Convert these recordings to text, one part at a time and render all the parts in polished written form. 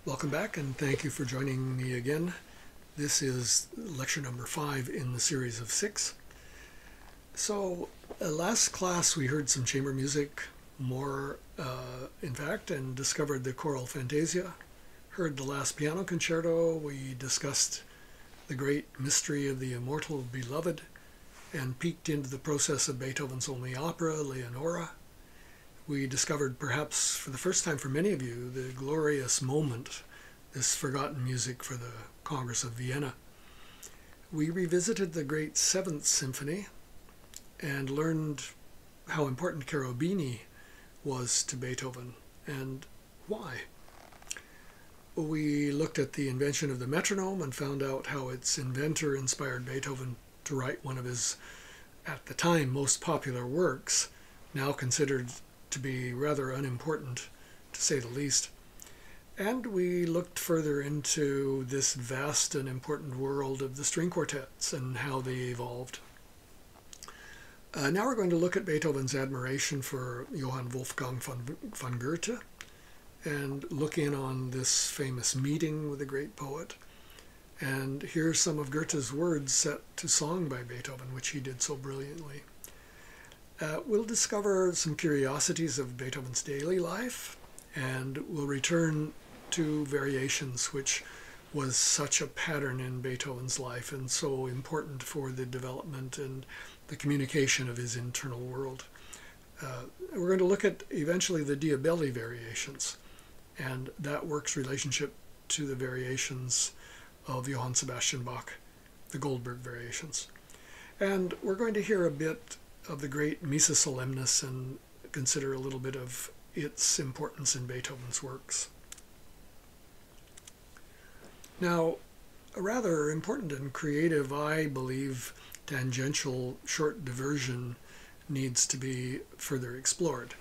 Welcome back, and thank you for joining me again. This is lecture number 5 in the series of 6. So, last class we heard some chamber music, more in fact, and discovered the choral fantasia. Heard the last piano concerto. We discussed the great mystery of the immortal beloved and peeked into the process of Beethoven's only opera, Leonora. We discovered, perhaps for the first time for many of you, the glorious moment, this forgotten music for the Congress of Vienna. We revisited the great Seventh Symphony and learned how important Cherubini was to Beethoven and why. We looked at the invention of the metronome and found out how its inventor inspired Beethoven to write one of his, at the time, most popular works, now considered to be rather unimportant, to say the least. And we looked further into this vast and important world of the string quartets and how they evolved. Now we're going to look at Beethoven's admiration for Johann Wolfgang von Goethe and look in on this famous meeting with the great poet and hear some of Goethe's words set to song by Beethoven, which he did so brilliantly. We'll discover some curiosities of Beethoven's daily life, and we'll return to variations, which was such a pattern in Beethoven's life and so important for the development and the communication of his internal world. We're going to look at eventually the Diabelli variations and that work's relationship to the variations of Johann Sebastian Bach, the Goldberg variations. And we're going to hear a bit of the great Missa Solemnis and consider a little bit of its importance in Beethoven's works. Now, a rather important and creative, I believe, tangential short diversion needs to be further explored.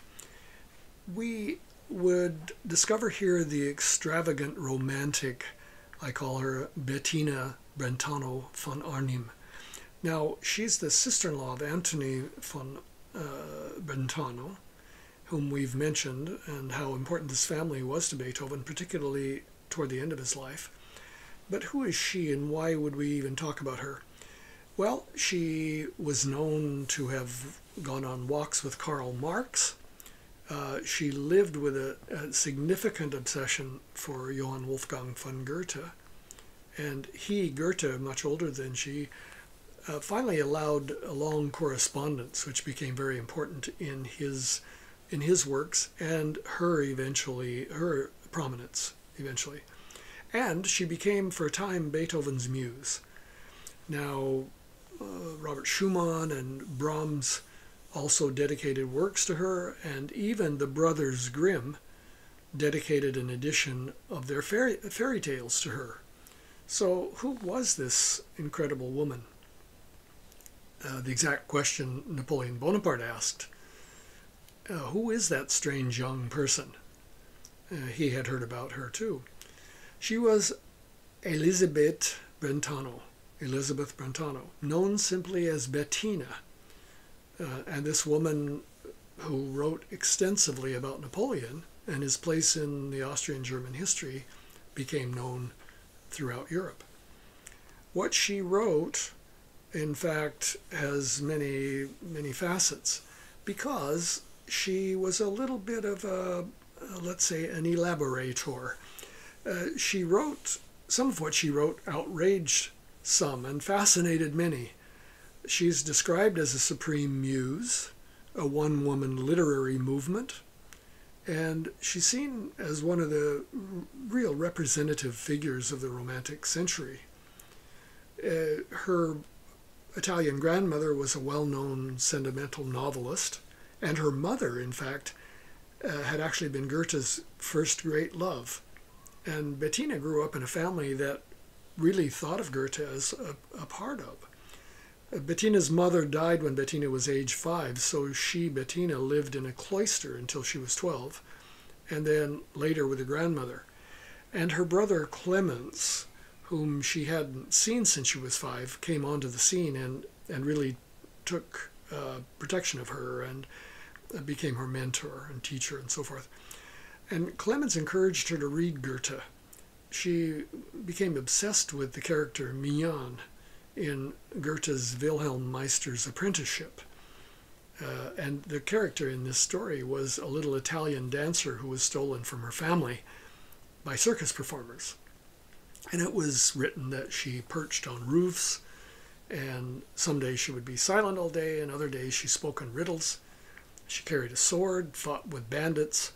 We would discover here the extravagant romantic, I call her Bettina Brentano von Arnim. Now, she's the sister-in-law of Antony von Brentano, whom we've mentioned, and how important this family was to Beethoven, particularly toward the end of his life. But who is she, and why would we even talk about her? Well, she was known to have gone on walks with Karl Marx. She lived with a significant obsession for Johann Wolfgang von Goethe, and he, Goethe, much older than she, finally allowed a long correspondence, which became very important in his works and her prominence eventually. And she became, for a time, Beethoven's muse. Now, Robert Schumann and Brahms also dedicated works to her, and even the brothers Grimm dedicated an edition of their fairy tales to her. So who was this incredible woman? The exact question Napoleon Bonaparte asked. Who is that strange young person? He had heard about her too. She was Elizabeth Brentano, known simply as Bettina. And this woman who wrote extensively about Napoleon and his place in the Austrian-German history became known throughout Europe. What she wrote, in fact, has many, many facets, because she was a little bit of a, let's say, an elaborator. She wrote, some of what she wrote outraged some and fascinated many. She's described as a supreme muse, a one-woman literary movement, and she's seen as one of the real representative figures of the Romantic century. Her Italian grandmother was a well-known sentimental novelist, and her mother, in fact, had actually been Goethe's first great love. And Bettina grew up in a family that really thought of Goethe as a part of. Bettina's mother died when Bettina was age 5, so she, Bettina, lived in a cloister until she was 12, and then later with her grandmother. And her brother Clemens, whom she hadn't seen since she was 5, came onto the scene and really took protection of her and became her mentor and teacher and so forth. And Clemens encouraged her to read Goethe. she became obsessed with the character Mignon in Goethe's Wilhelm Meister's Apprenticeship. And the character in this story was a little Italian dancer who was stolen from her family by circus performers. And it was written that she perched on roofs, and some days she would be silent all day, and other days she spoke in riddles. She carried a sword, fought with bandits.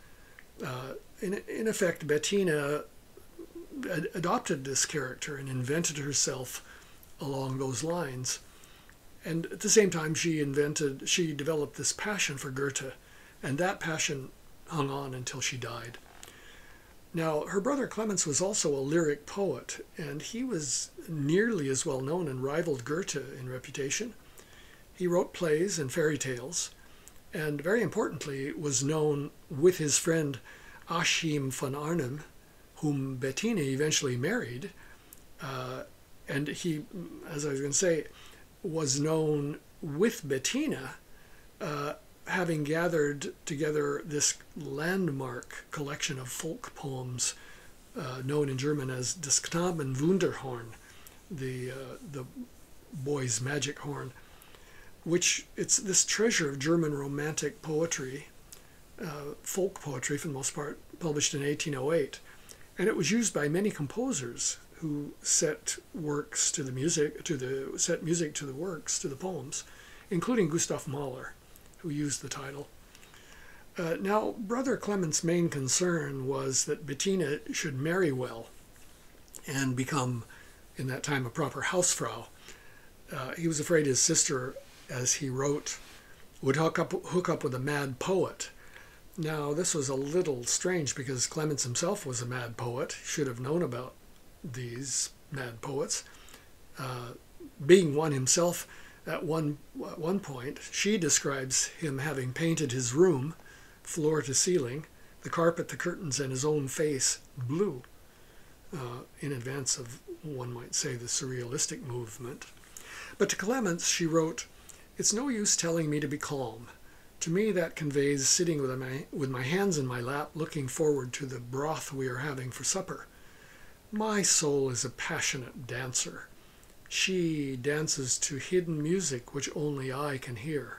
In effect, Bettina adopted this character and invented herself along those lines. And at the same time, she developed this passion for Goethe, and that passion hung on until she died. Now, her brother Clemens was also a lyric poet, and he was nearly as well known and rivaled Goethe in reputation. He wrote plays and fairy tales, and very importantly, was known with his friend Achim von Arnim, whom Bettina eventually married. And he, as I was going to say, was known with Bettina, having gathered together this landmark collection of folk poems known in German as Das Knaben Wunderhorn, the boy's magic horn, which it's this treasure of German romantic poetry, folk poetry for the most part, published in 1808. And it was used by many composers who set works to the music, set music to the works, to the poems, including Gustav Mahler, who used the title. Now, Brother Clement's main concern was that Bettina should marry well and become, in that time, a proper Hausfrau. He was afraid his sister, as he wrote, would hook up with a mad poet. Now, this was a little strange because Clemens himself was a mad poet. He should have known about these mad poets. Being one himself at one point, she describes him having painted his room, floor to ceiling, the carpet, the curtains, and his own face blue, in advance of, one might say, the surrealistic movement. But to Clemens, she wrote, "It's no use telling me to be calm. To me, that conveys sitting with my hands in my lap, looking forward to the broth we are having for supper. My soul is a passionate dancer. She dances to hidden music which only I can hear."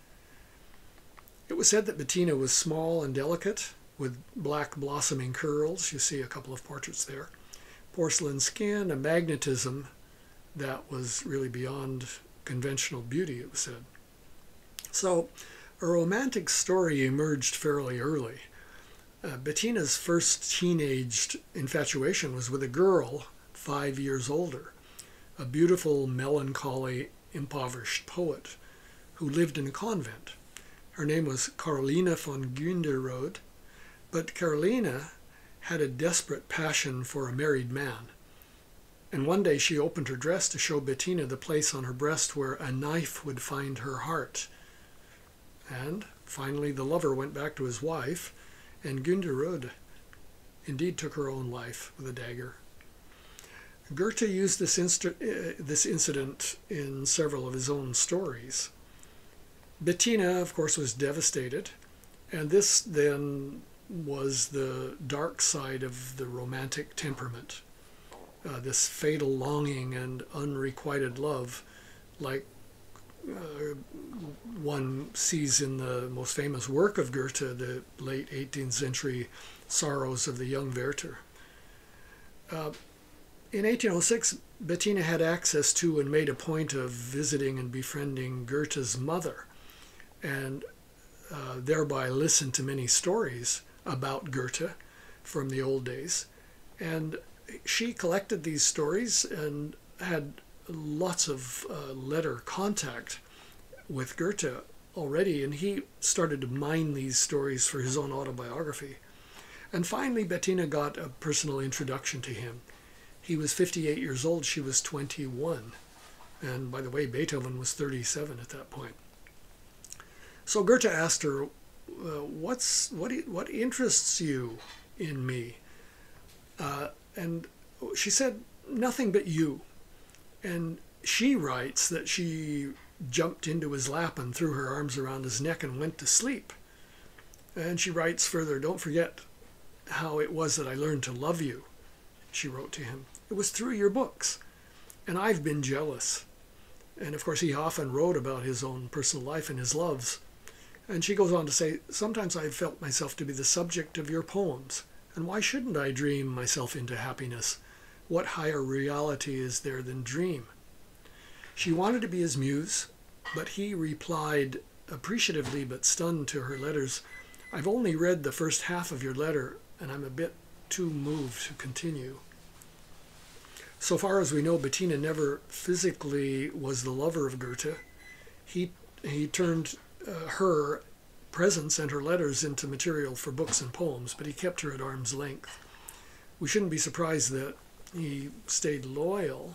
It was said that Bettina was small and delicate, with black blossoming curls. You see a couple of portraits there. Porcelain skin, a magnetism that was really beyond conventional beauty, it was said. So, a romantic story emerged fairly early. Bettina's first teenage infatuation was with a girl 5 years older, a beautiful, melancholy, impoverished poet who lived in a convent. Her name was Caroline von Günderode, but Caroline had a desperate passion for a married man. And one day she opened her dress to show Bettina the place on her breast where a knife would find her heart. And finally the lover went back to his wife, and Günderode indeed took her own life with a dagger. Goethe used this incident in several of his own stories. Bettina, of course, was devastated, and this then was the dark side of the romantic temperament, this fatal longing and unrequited love, like one sees in the most famous work of Goethe, the late 18th century Sorrows of the Young Werther. In 1806, Bettina had access to and made a point of visiting and befriending Goethe's mother, and thereby listened to many stories about Goethe from the old days. And she collected these stories and had lots of letter contact with Goethe already, and he started to mine these stories for his own autobiography. And finally, Bettina got a personal introduction to him. He was 58 years old, she was 21. And by the way, Beethoven was 37 at that point. So Goethe asked her, what interests you in me? And she said, "Nothing but you." And she writes that she jumped into his lap and threw her arms around his neck and went to sleep. And she writes further, "Don't forget how it was that I learned to love you." she wrote to him. It was through your books, and I've been jealous. And of course, he often wrote about his own personal life and his loves. And she goes on to say, sometimes I've felt myself to be the subject of your poems. And why shouldn't I dream myself into happiness? What higher reality is there than dream? She wanted to be his muse, but he replied appreciatively but stunned to her letters, I've only read the first half of your letter, and I'm a bit too moved to continue. So far as we know, Bettina never physically was the lover of Goethe. He turned her presence and her letters into material for books and poems, but he kept her at arm's length. We shouldn't be surprised that he stayed loyal.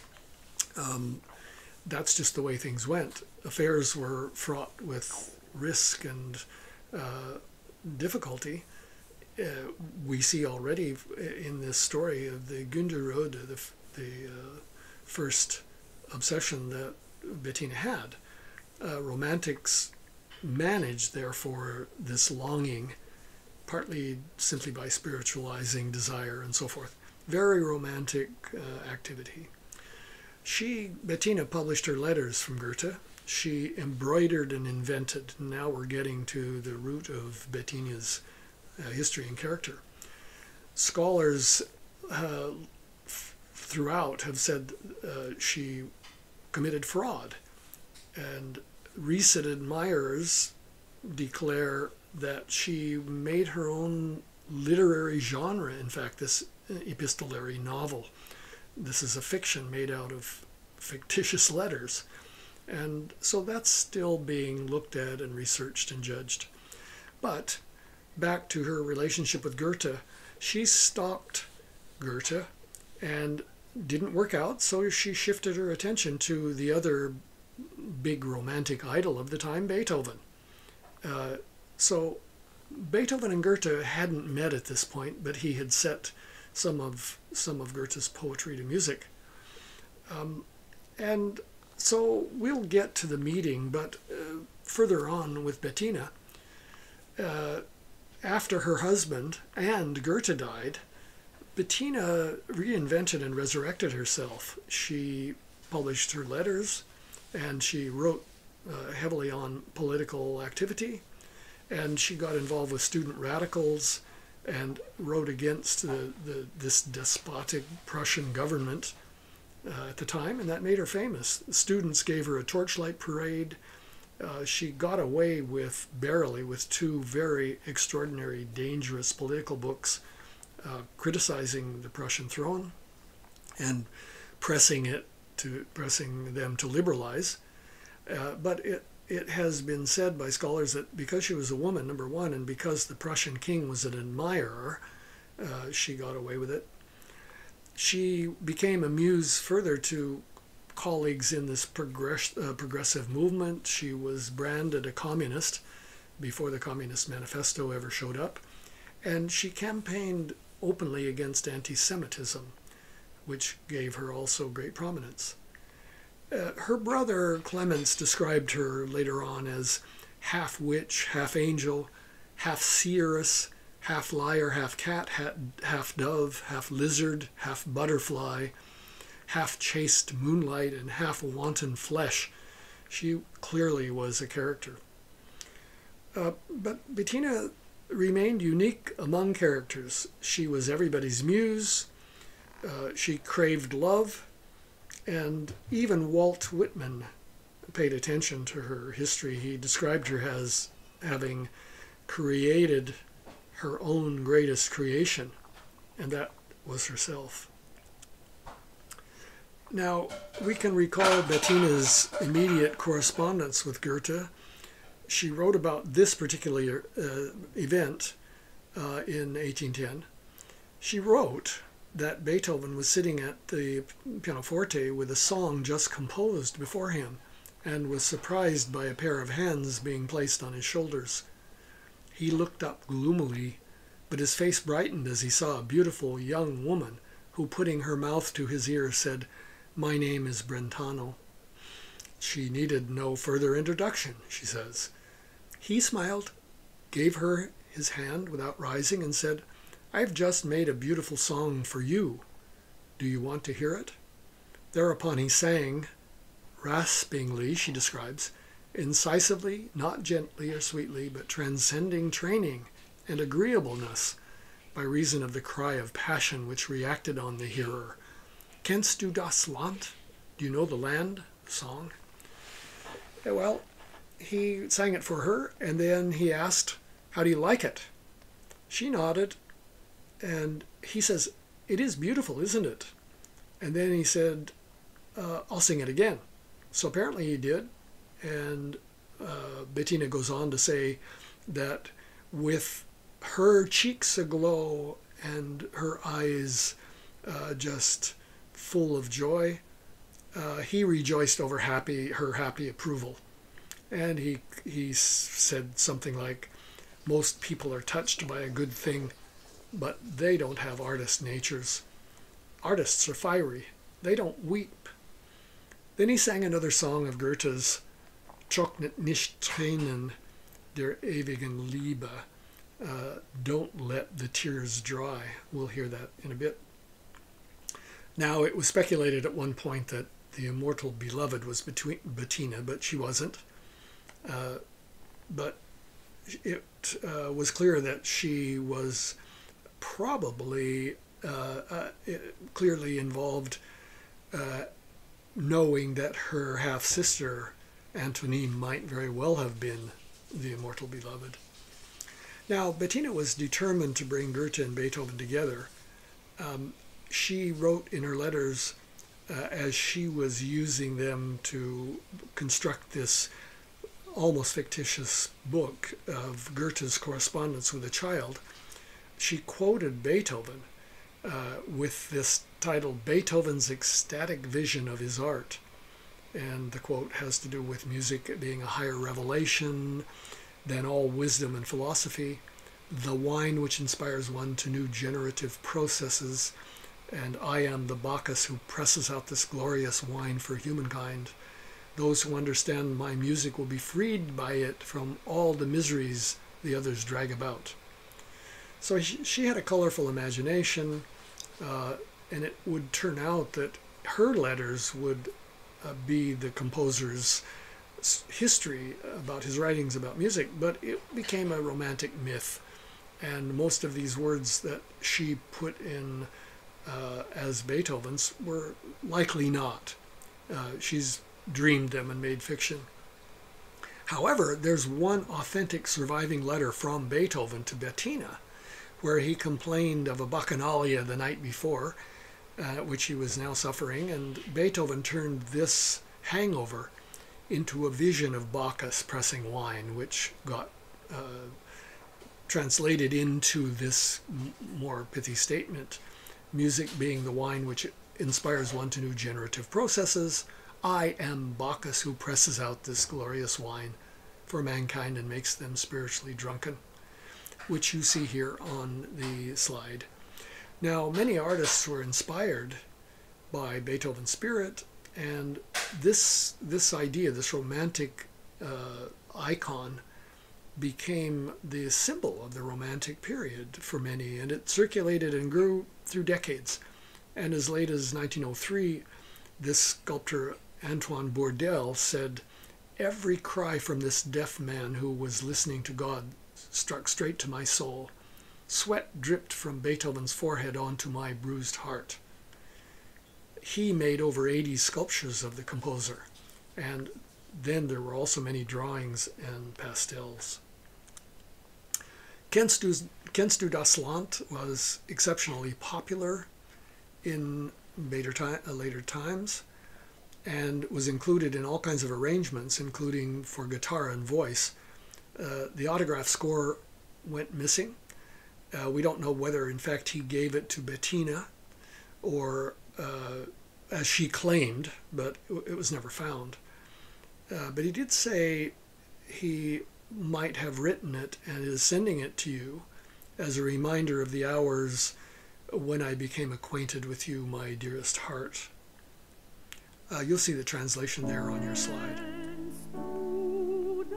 That's just the way things went. Affairs were fraught with risk and difficulty. We see already in this story of the Günderrode, the first obsession that Bettina had. Romantics managed, therefore, this longing, partly simply by spiritualizing desire and so forth. Very romantic activity. Bettina published her letters from Goethe. She embroidered and invented. Now we're getting to the root of Bettina's history and character. Scholars throughout have said she committed fraud, and recent admirers declare that she made her own literary genre. In fact, this epistolary novel. This is a fiction made out of fictitious letters. And so that's still being looked at and researched and judged. But back to her relationship with Goethe, she stalked Goethe and didn't work out, so she shifted her attention to the other big romantic idol of the time, Beethoven. So Beethoven and Goethe hadn't met at this point, but he had set some of Goethe's poetry to music. And so we'll get to the meeting, but further on with Bettina, after her husband and Goethe died, Bettina reinvented and resurrected herself. She published her letters, and she wrote heavily on political activity, and she got involved with student radicals and wrote against this despotic Prussian government at the time, and that made her famous. Students gave her a torchlight parade. She got away with, barely, with two very extraordinary, dangerous political books criticizing the Prussian throne and pressing them to liberalize. But it has been said by scholars that because she was a woman, number one, and because the Prussian king was an admirer, she got away with it. She became a muse further to colleagues in this progressive movement. She was branded a communist before the Communist Manifesto ever showed up. And she campaigned openly against anti-Semitism, which gave her also great prominence. Her brother Clemens described her later on as half witch, half angel, half seeress, half liar, half cat, half dove, half lizard, half butterfly, half chaste moonlight, and half wanton flesh. She clearly was a character. But Bettina remained unique among characters. She was everybody's muse. She craved love. And even Walt Whitman paid attention to her history. He described her as having created her own greatest creation, and that was herself. Now, we can recall Bettina's immediate correspondence with Goethe. She wrote about this particular event in 1810. She wrote that Beethoven was sitting at the pianoforte with a song just composed before him and was surprised by a pair of hands being placed on his shoulders. He looked up gloomily, but his face brightened as he saw a beautiful young woman who, putting her mouth to his ear, said, "My name is Brentano." She needed no further introduction, she says. He smiled, gave her his hand without rising, and said, I've just made a beautiful song for you. Do you want to hear it? Thereupon he sang, raspingly, she describes, incisively, not gently or sweetly, but transcending training and agreeableness by reason of the cry of passion which reacted on the hearer. Kennst du das Land? Do you know the land? The song. Well, he sang it for her, and then he asked, how do you like it? She nodded, and he says, it is beautiful, isn't it? And then he said, I'll sing it again. So apparently he did, and Bettina goes on to say that with her cheeks aglow and her eyes just full of joy, he rejoiced over her happy approval. And he said something like, most people are touched by a good thing, but they don't have artist natures. Artists are fiery. They don't weep. Then he sang another song of Goethe's, Trocknet nicht Tränen der ewigen Liebe. Don't let the tears dry. We'll hear that in a bit. Now, it was speculated at one point that the immortal beloved was Bettina, but she wasn't. But it was clear that she was probably clearly involved, knowing that her half-sister Antonie might very well have been the immortal beloved. Now, Bettina was determined to bring Goethe and Beethoven together. She wrote in her letters as she was using them to construct this almost fictitious book of Goethe's correspondence with a child. She quoted Beethoven with this title, Beethoven's Ecstatic Vision of His Art. And the quote has to do with music being a higher revelation than all wisdom and philosophy, the wine which inspires one to new generative processes, and I am the Bacchus who presses out this glorious wine for humankind. Those who understand my music will be freed by it from all the miseries the others drag about. So she had a colorful imagination, and it would turn out that her letters would be the composer's history about his writings about music, but it became a romantic myth. And most of these words that she put in as Beethoven's were likely not. She's dreamed them and made fiction. However, there's one authentic surviving letter from Beethoven to Bettina, where he complained of a bacchanalia the night before, which he was now suffering, and Beethoven turned this hangover into a vision of Bacchus pressing wine, which got translated into this more pithy statement, music being the wine which inspires one to new generative processes. I am Bacchus who presses out this glorious wine for mankind and makes them spiritually drunken, which you see here on the slide. Now, many artists were inspired by Beethoven's spirit, and this idea, this romantic icon, became the symbol of the Romantic period for many, and it circulated and grew through decades. And as late as 1903, this sculptor Antoine Bourdelle said, every cry from this deaf man who was listening to God struck straight to my soul. Sweat dripped from Beethoven's forehead onto my bruised heart. He made over 80 sculptures of the composer, and then there were also many drawings and pastels. Kennst du das Land was exceptionally popular in later times, and was included in all kinds of arrangements, including for guitar and voice. The autograph score went missing. We don't know whether, in fact, he gave it to Bettina or as she claimed, but it was never found. But he did say he might have written it and is sending it to you as a reminder of the hours when I became acquainted with you, my dearest heart. You'll see the translation there on your slide.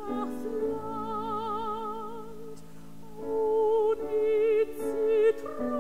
Oh,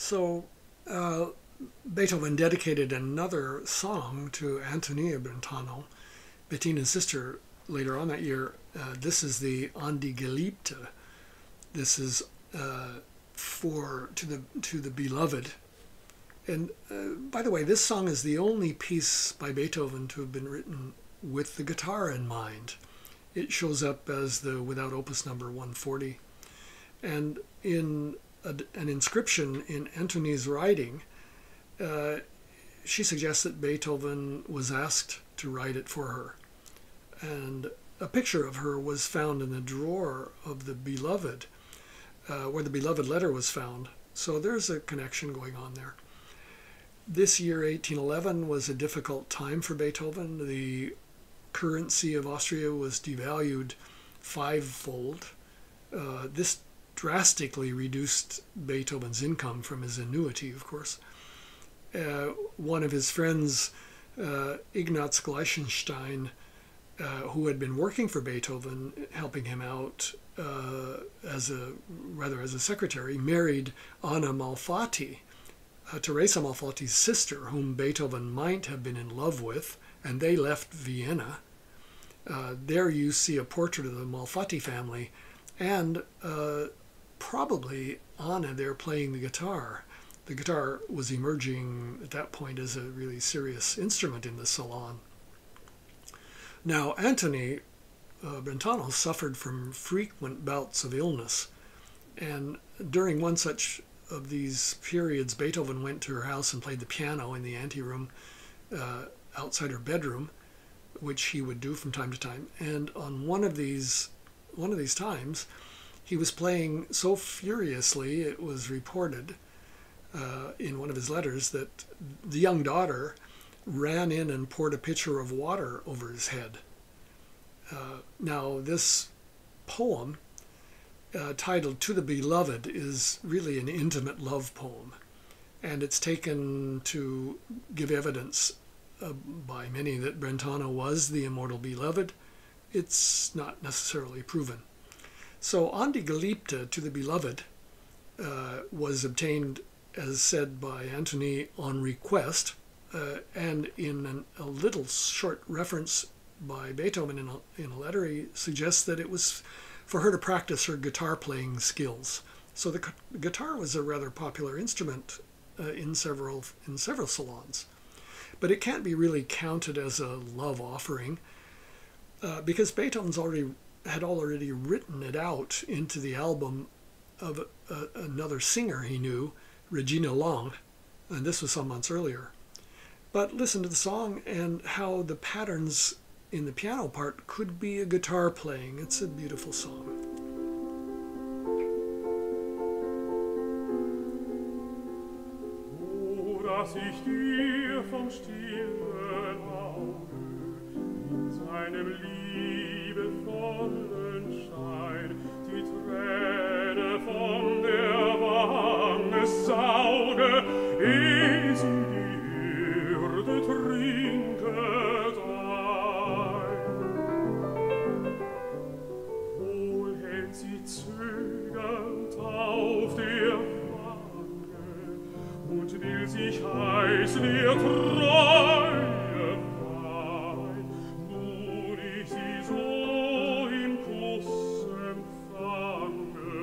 So Beethoven dedicated another song to Antonia Brentano, Bettina's sister, later on that year. This is the An die Geliebte. This is to the beloved. And by the way, this song is the only piece by Beethoven to have been written with the guitar in mind. It shows up as the without opus number 140. And in an inscription in Antoni's writing, she suggests that Beethoven was asked to write it for her. And a picture of her was found in the drawer of the beloved, where the beloved letter was found. So there's a connection going on there. This year, 1811, was a difficult time for Beethoven. The currency of Austria was devalued fivefold. This drastically reduced Beethoven's income from his annuity, of course. One of his friends, Ignaz Gleichenstein, who had been working for Beethoven, helping him out as a secretary, married Anna Malfatti, Teresa Malfatti's sister, whom Beethoven might have been in love with, and they left Vienna. There you see a portrait of the Malfatti family, and probably Anna there playing the guitar. The guitar was emerging at that point as a really serious instrument in the salon. Now, Antony Brentano suffered from frequent bouts of illness, and during one such of these periods, Beethoven went to her house and played the piano in the anteroom outside her bedroom, which he would do from time to time. And on one of these times, he was playing so furiously, it was reported in one of his letters that the young daughter ran in and poured a pitcher of water over his head. Now, this poem, titled To the Beloved, is really an intimate love poem, and it's taken to give evidence by many that Brentano was the immortal beloved. It's not necessarily proven. So An die Geliebte, To the Beloved, was obtained, as said by Antony, on request, and in a little short reference by Beethoven in a letter, he suggests that it was for her to practice her guitar playing skills. So the guitar was a rather popular instrument in several salons. But it can't be really counted as a love offering because Beethoven had already written it out into the album of another singer he knew, Regina Long, and this was some months earlier. But listen to the song and how the patterns in the piano part could be a guitar playing. It's a beautiful song. Oh, dass ich dir vom stillen Auge in seinem liebevollen Schein die Träne von der Wange sauge, ehe sie die Erde trinket ein. Wohl hält sie zögernd auf der Wange und will sich heiß der Treue weihen, nun ich sie so im Kuss empfange.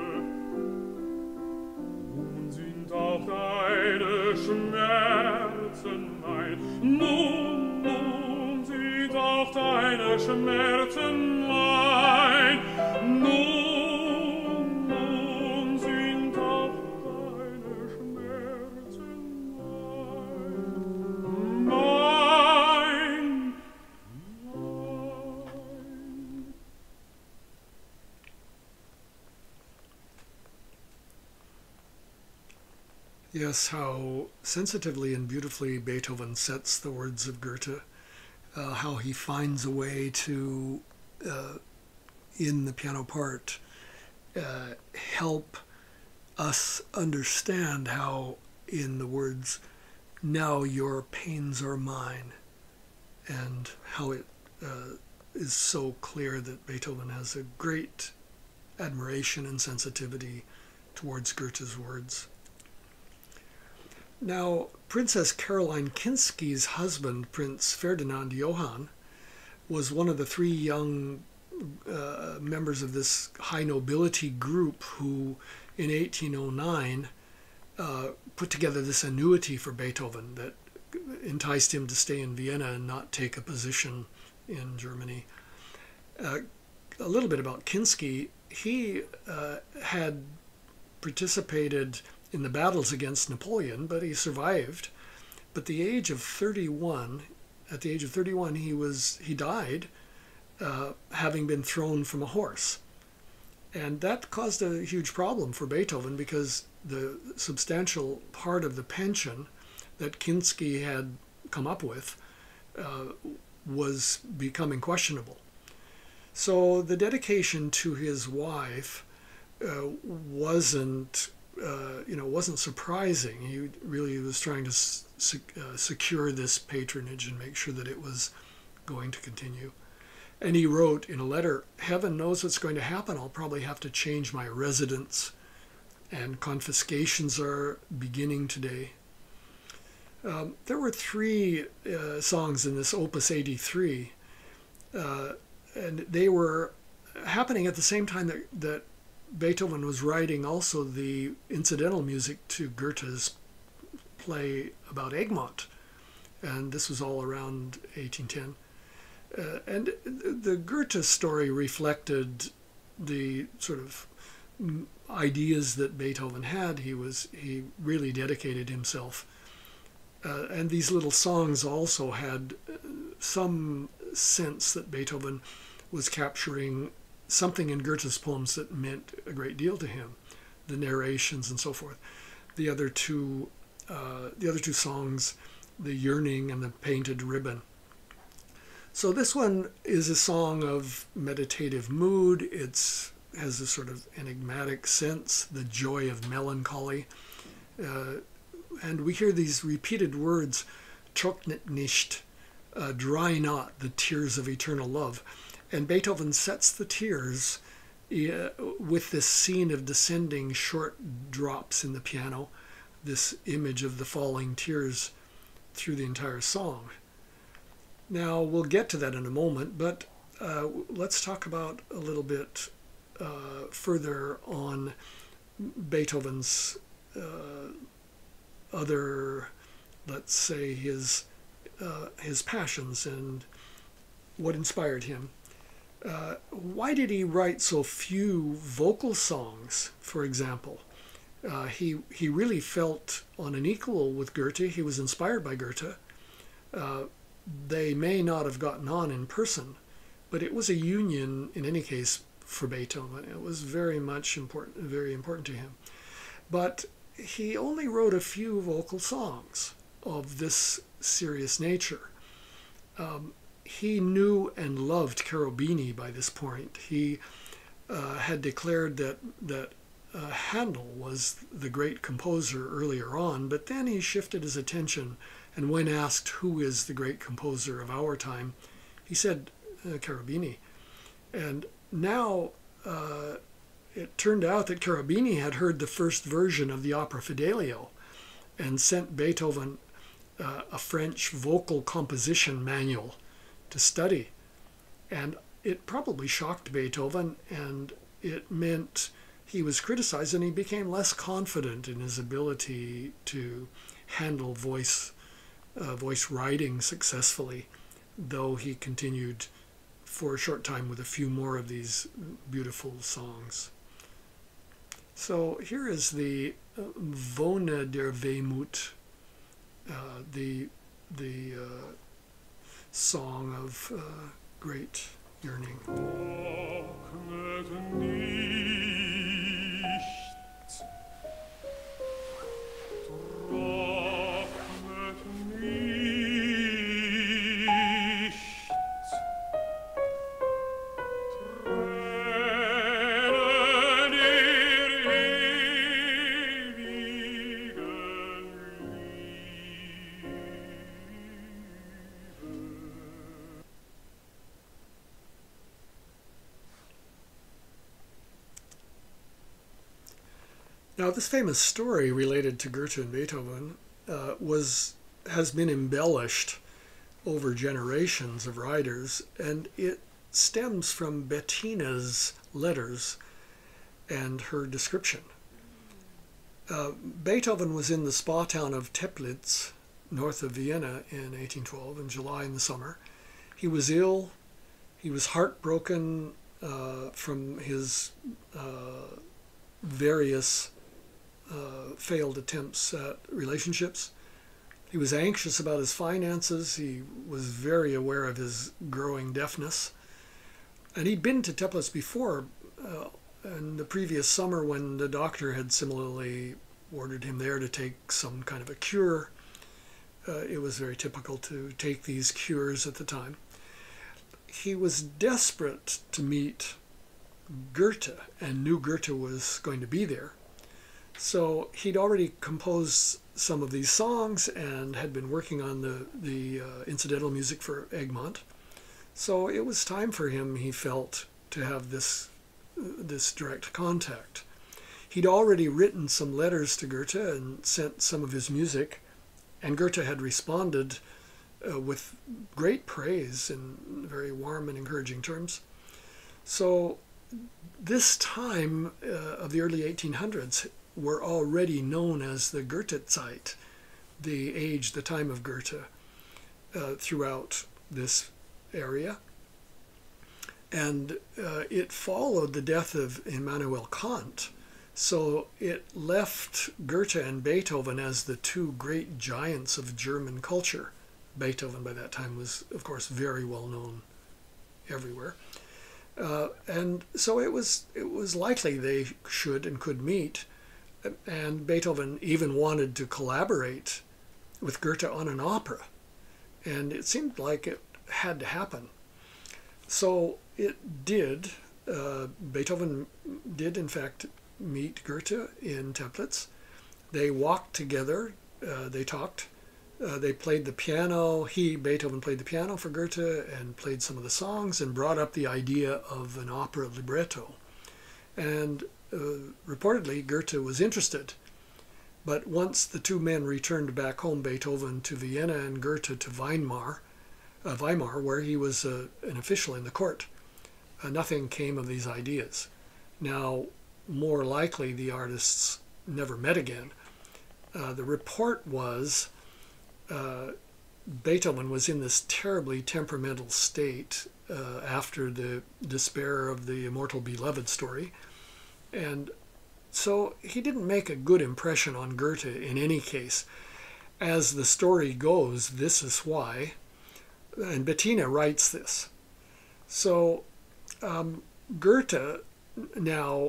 Nun sind auch deine Schmerzen mein, nun sind auch deine Schmerzen mein, nun sind auch deine Schmerzen mein, mein. Yes, how sensitively and beautifully Beethoven sets the words of Goethe, how he finds a way to, in the piano part, help us understand how, in the words, now your pains are mine, and how it is so clear that Beethoven has a great admiration and sensitivity towards Goethe's words. Now, Princess Caroline Kinsky's husband, Prince Ferdinand Johann, was one of the three young members of this high nobility group who, in 1809, put together this annuity for Beethoven that enticed him to stay in Vienna and not take a position in Germany. A little bit about Kinsky. He had participated in the battles against Napoleon, but he survived. But at the age of 31, he died, having been thrown from a horse. And that caused a huge problem for Beethoven because the substantial part of the pension that Kinsky had come up with was becoming questionable. So the dedication to his wife wasn't surprising. He really was trying to secure this patronage and make sure that it was going to continue. And he wrote in a letter, "Heaven knows what's going to happen. I'll probably have to change my residence, and confiscations are beginning today." There were three songs in this Opus 83, and they were happening at the same time that Beethoven was writing also the incidental music to Goethe's play about Egmont, and this was all around 1810. And the Goethe story reflected the sort of ideas that Beethoven had. He really dedicated himself. And these little songs also had some sense that Beethoven was capturing something in Goethe's poems that meant a great deal to him, the narrations and so forth. The other two songs, the Yearning and the Painted Ribbon. So this one is a song of meditative mood. It has a sort of enigmatic sense, the joy of melancholy. And we hear these repeated words, trocknet nicht, dry not the tears of eternal love. And Beethoven sets the tears with this scene of descending short drops in the piano, this image of the falling tears through the entire song. Now, we'll get to that in a moment, but let's talk about a little bit further on Beethoven's other, let's say, his passions and what inspired him. Why did he write so few vocal songs, for example? He really felt on an equal with Goethe. He was inspired by Goethe. They may not have gotten on in person, but it was a union in any case for Beethoven. It was very important to him. But he only wrote a few vocal songs of this serious nature. He knew and loved Cherubini by this point. He had declared that Handel was the great composer earlier on, but then he shifted his attention, and when asked who is the great composer of our time, he said Cherubini. And now it turned out that Cherubini had heard the first version of the opera Fidelio and sent Beethoven a French vocal composition manual to study. And it probably shocked Beethoven, and it meant he was criticized and he became less confident in his ability to handle voice writing successfully, though he continued for a short time with a few more of these beautiful songs. So here is the Wohne der Wehmut, the song of great yearning. Now, this famous story related to Goethe and Beethoven has been embellished over generations of writers, and it stems from Bettina's letters and her description. Beethoven was in the spa town of Teplitz, north of Vienna, in 1812, in July in the summer. He was ill. He was heartbroken from his various failed attempts at relationships. He was anxious about his finances. He was very aware of his growing deafness. And he'd been to Teplitz before in the previous summer when the doctor had similarly ordered him there to take some kind of a cure. It was very typical to take these cures at the time. He was desperate to meet Goethe and knew Goethe was going to be there. So he'd already composed some of these songs and had been working on the incidental music for Egmont. So it was time for him, he felt, to have this direct contact. He'd already written some letters to Goethe and sent some of his music, and Goethe had responded with great praise in very warm and encouraging terms. So this time of the early 1800s were already known as the Goethezeit, the age, the time of Goethe, throughout this area. And it followed the death of Immanuel Kant. So it left Goethe and Beethoven as the two great giants of German culture. Beethoven by that time was, of course, very well known everywhere. And so it was likely they should and could meet. And Beethoven even wanted to collaborate with Goethe on an opera. And it seemed like it had to happen. So it did. Beethoven did, in fact, meet Goethe in Teplitz. They walked together. They talked. They played the piano. Beethoven played the piano for Goethe and played some of the songs and brought up the idea of an opera libretto. And reportedly, Goethe was interested. But once the two men returned back home, Beethoven to Vienna and Goethe to Weimar, where he was an official in the court, nothing came of these ideas. Now, more likely, the artists never met again. The report was Beethoven was in this terribly temperamental state after the despair of the Immortal Beloved story. And so he didn't make a good impression on Goethe in any case. As the story goes, this is why. And Bettina writes this. So Goethe now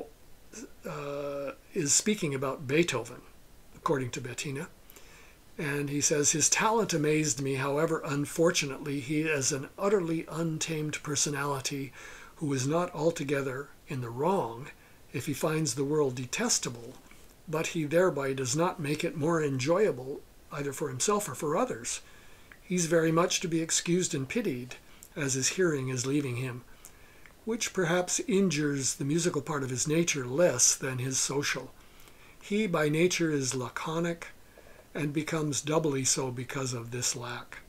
is speaking about Beethoven, according to Bettina. And he says, his talent amazed me. However, unfortunately, he is an utterly untamed personality who is not altogether in the wrong if he finds the world detestable, but he thereby does not make it more enjoyable either for himself or for others. He's very much to be excused and pitied, as his hearing is leaving him, which perhaps injures the musical part of his nature less than his social. He by nature is laconic, and becomes doubly so because of this lack.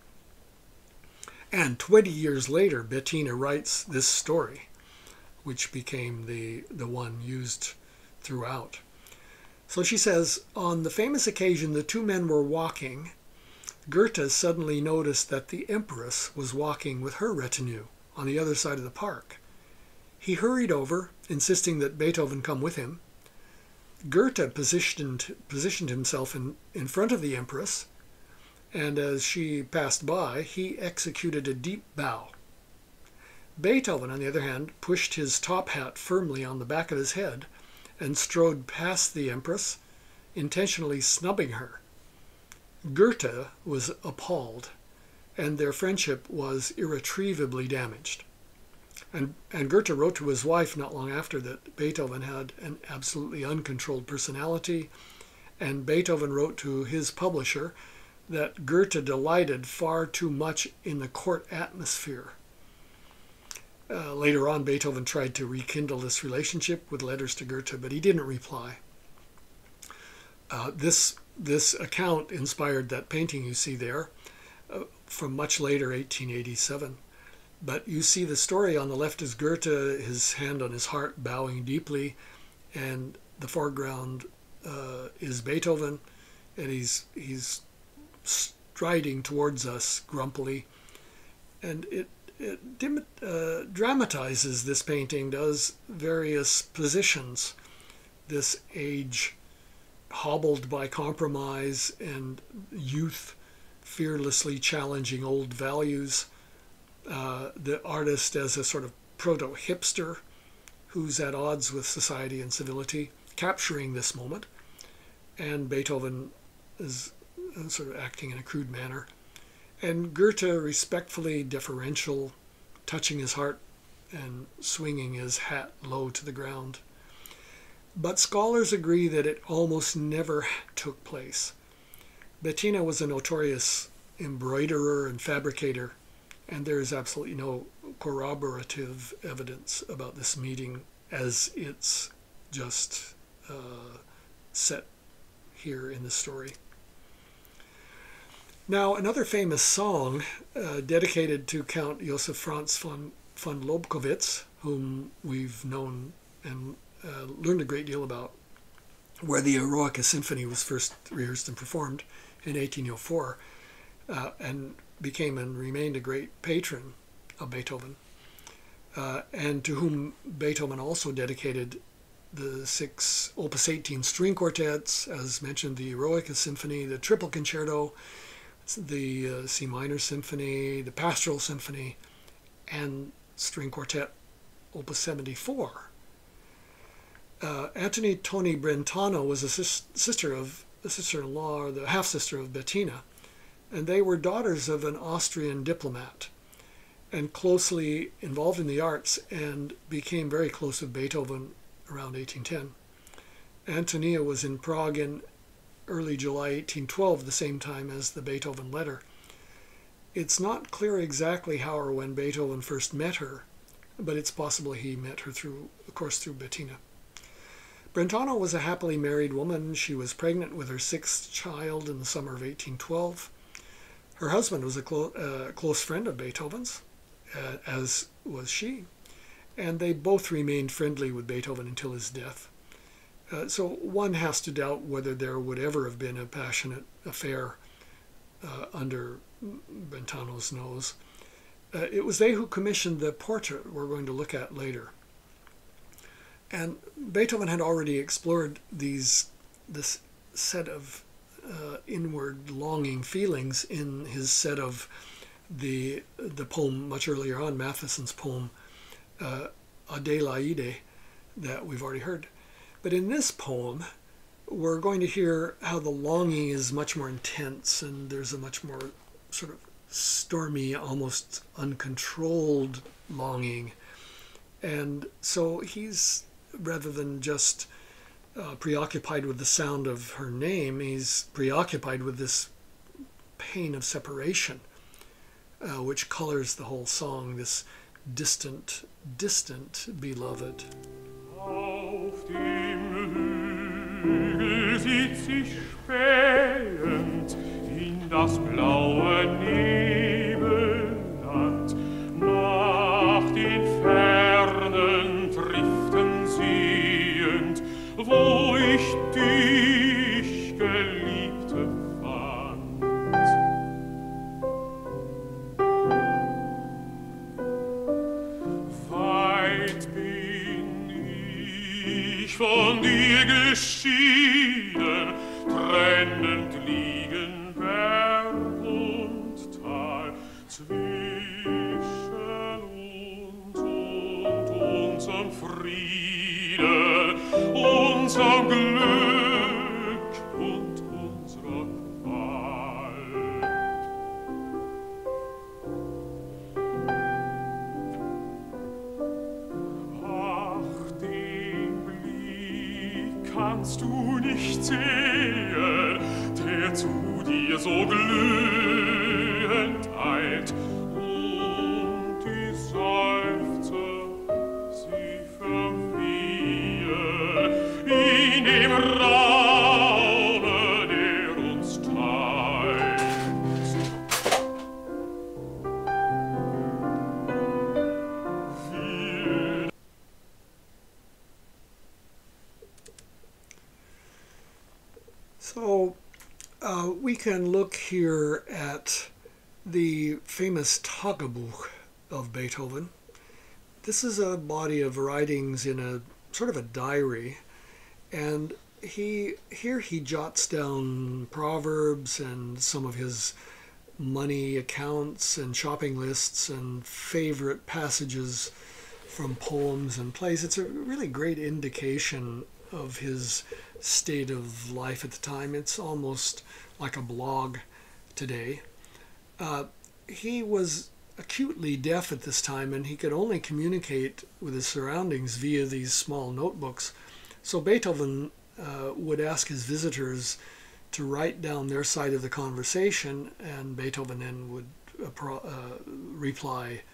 And 20 years later, Bettina writes this story, which became the one used throughout. So she says, on the famous occasion the two men were walking, Goethe suddenly noticed that the Empress was walking with her retinue on the other side of the park. He hurried over, insisting that Beethoven come with him. Goethe positioned himself in front of the Empress, and as she passed by, he executed a deep bow. Beethoven, on the other hand, pushed his top hat firmly on the back of his head and strode past the Empress, intentionally snubbing her. Goethe was appalled, and their friendship was irretrievably damaged. And Goethe wrote to his wife not long after that Beethoven had an absolutely uncontrolled personality, and Beethoven wrote to his publisher that Goethe delighted far too much in the court atmosphere. Later on, Beethoven tried to rekindle this relationship with letters to Goethe, but he didn't reply. This this account inspired that painting you see there from much later, 1887. But you see the story on the left is Goethe, his hand on his heart, bowing deeply, and the foreground is Beethoven, and he's striding towards us grumpily, and it dramatizes, this painting does, various positions, this age hobbled by compromise and youth fearlessly challenging old values, the artist as a sort of proto-hipster who's at odds with society and civility, capturing this moment, and Beethoven is sort of acting in a crude manner, and Goethe respectfully deferential, touching his heart and swinging his hat low to the ground. But scholars agree that it almost never took place. Bettina was a notorious embroiderer and fabricator, and there is absolutely no corroborative evidence about this meeting as it's just set here in the story. Now, another famous song dedicated to Count Josef Franz von Lobkowitz, whom we've known and learned a great deal about, where the Eroica Symphony was first rehearsed and performed in 1804, and became and remained a great patron of Beethoven, and to whom Beethoven also dedicated the 6 Opus 18 string quartets, as mentioned, the Eroica Symphony, the Triple Concerto, the C minor Symphony, the Pastoral Symphony, and string quartet Opus 74. Antoni Toni Brentano was a sister-in-law, or the half-sister of Bettina, and they were daughters of an Austrian diplomat and closely involved in the arts, and became very close with Beethoven around 1810. Antonia was in Prague in early July 1812, the same time as the Beethoven letter. It's not clear exactly how or when Beethoven first met her, but it's possible he met her through Bettina. Brentano was a happily married woman. She was pregnant with her 6th child in the summer of 1812. Her husband was a close friend of Beethoven's, as was she, and they both remained friendly with Beethoven until his death. So one has to doubt whether there would ever have been a passionate affair under Brentano's nose. It was they who commissioned the portrait we're going to look at later. And Beethoven had already explored this set of inward longing feelings in his set of the poem much earlier on, Matheson's poem Adelaide, that we've already heard. But in this poem, we're going to hear how the longing is much more intense, and there's a much more sort of stormy, almost uncontrolled longing. And so he's, rather than just preoccupied with the sound of her name, he's preoccupied with this pain of separation, which colors the whole song, this distant, distant beloved. Auf dem Hügel sitz ich spähend in das blaue Nebelland, nach den fernen Triften sehend, wo ich dich, Geliebte, fand. Weit bin ich von dir geschieden, trennend liegen Berg und Tal, zwischen uns und unserem Frieden, unserem Glück und unserer Qual. Ach, den Blick kannst du nicht sehen, der zu dir so glühend eilt, und die Seufzer, sie verwehen in dem Raume der So we can look here at the famous Tagebuch of Beethoven. This is a body of writings in a sort of a diary, and he jots down proverbs and some of his money accounts and shopping lists and favorite passages from poems and plays. It's a really great indication of his state of life at the time. It's almost like a blog today. He was acutely deaf at this time, and he could only communicate with his surroundings via these small notebooks. So Beethoven would ask his visitors to write down their side of the conversation, and Beethoven then would reply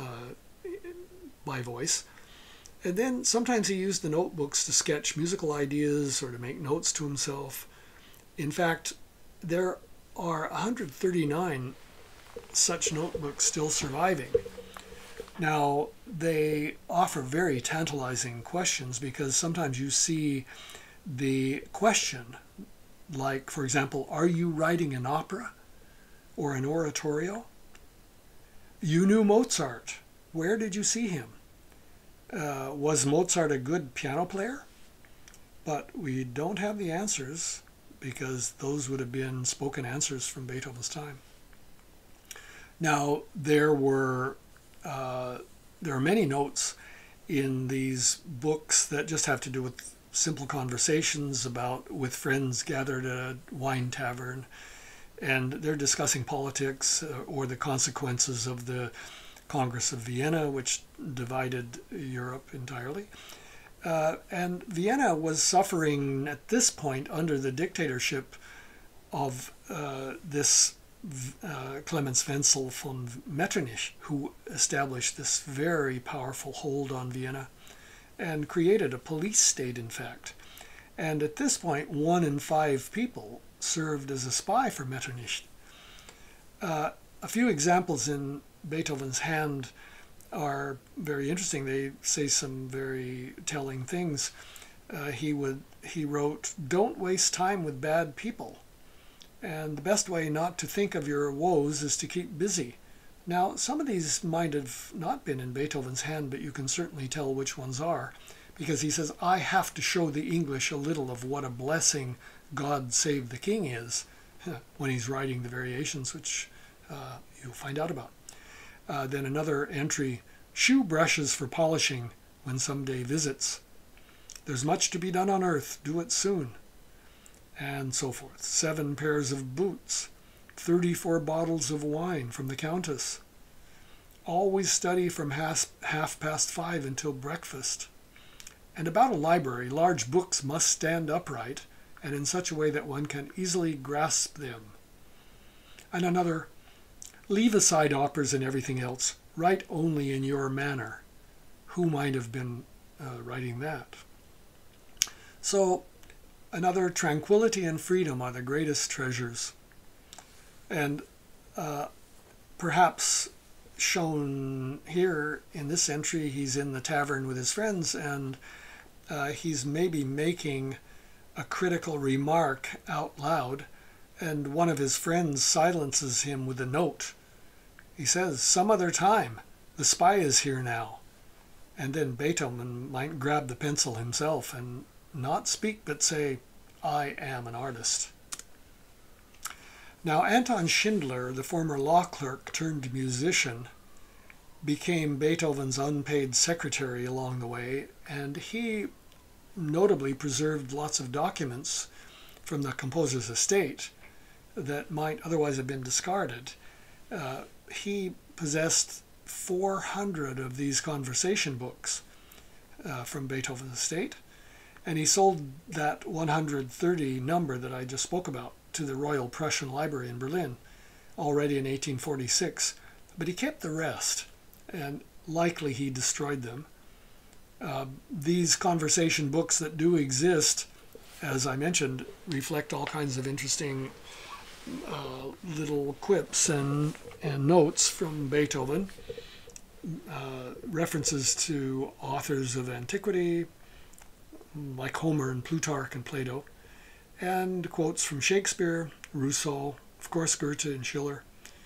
by voice. And then sometimes he used the notebooks to sketch musical ideas or to make notes to himself. In fact, there are 139 such notebooks still surviving. Now, they offer very tantalizing questions, because sometimes you see the question, like, for example, are you writing an opera or an oratorio? You knew Mozart. Where did you see him? Was Mozart a good piano player? But we don't have the answers, because those would have been spoken answers from Beethoven's time. Now, there are many notes in these books that just have to do with simple conversations with friends gathered at a wine tavern, and they're discussing politics or the consequences of the Congress of Vienna, which divided Europe entirely. And Vienna was suffering at this point under the dictatorship of this Clemens Wenzel von Metternich, who established this very powerful hold on Vienna and created a police state, in fact. And at this point, 1 in 5 people served as a spy for Metternich. A few examples in Beethoven's hand are very interesting. They say some very telling things. He wrote, "Don't waste time with bad people. And the best way not to think of your woes is to keep busy." Now, some of these might have not been in Beethoven's hand, but you can certainly tell which ones are, because he says, "I have to show the English a little of what a blessing God save the King is," when he's writing the variations, which you'll find out about. Then another entry, "Shoe brushes for polishing when someday visits. There's much to be done on earth, do it soon." And so forth. 7 pairs of boots, 34 bottles of wine from the Countess. Always study from 5:30 until breakfast. And about a library, large books must stand upright and in such a way that one can easily grasp them. And another, "Leave aside operas and everything else. Write only in your manner." Who might have been writing that? So, another, "Tranquility and freedom are the greatest treasures." And perhaps shown here in this entry, he's in the tavern with his friends, and he's maybe making a critical remark out loud, and one of his friends silences him with a note. He says, "Some other time. The spy is here now." And then Beethoven might grab the pencil himself and not speak, but say, "I am an artist." Now, Anton Schindler, the former law clerk turned musician, became Beethoven's unpaid secretary along the way, and he notably preserved lots of documents from the composer's estate that might otherwise have been discarded. He possessed 400 of these conversation books from Beethoven's estate, and he sold that 130 number that I just spoke about to the Royal Prussian Library in Berlin already in 1846. But he kept the rest, and likely he destroyed them. These conversation books that do exist, as I mentioned, reflect all kinds of interesting little quips and notes from Beethoven, references to authors of antiquity like Homer and Plutarch and Plato, and quotes from Shakespeare, Rousseau, of course Goethe and Schiller.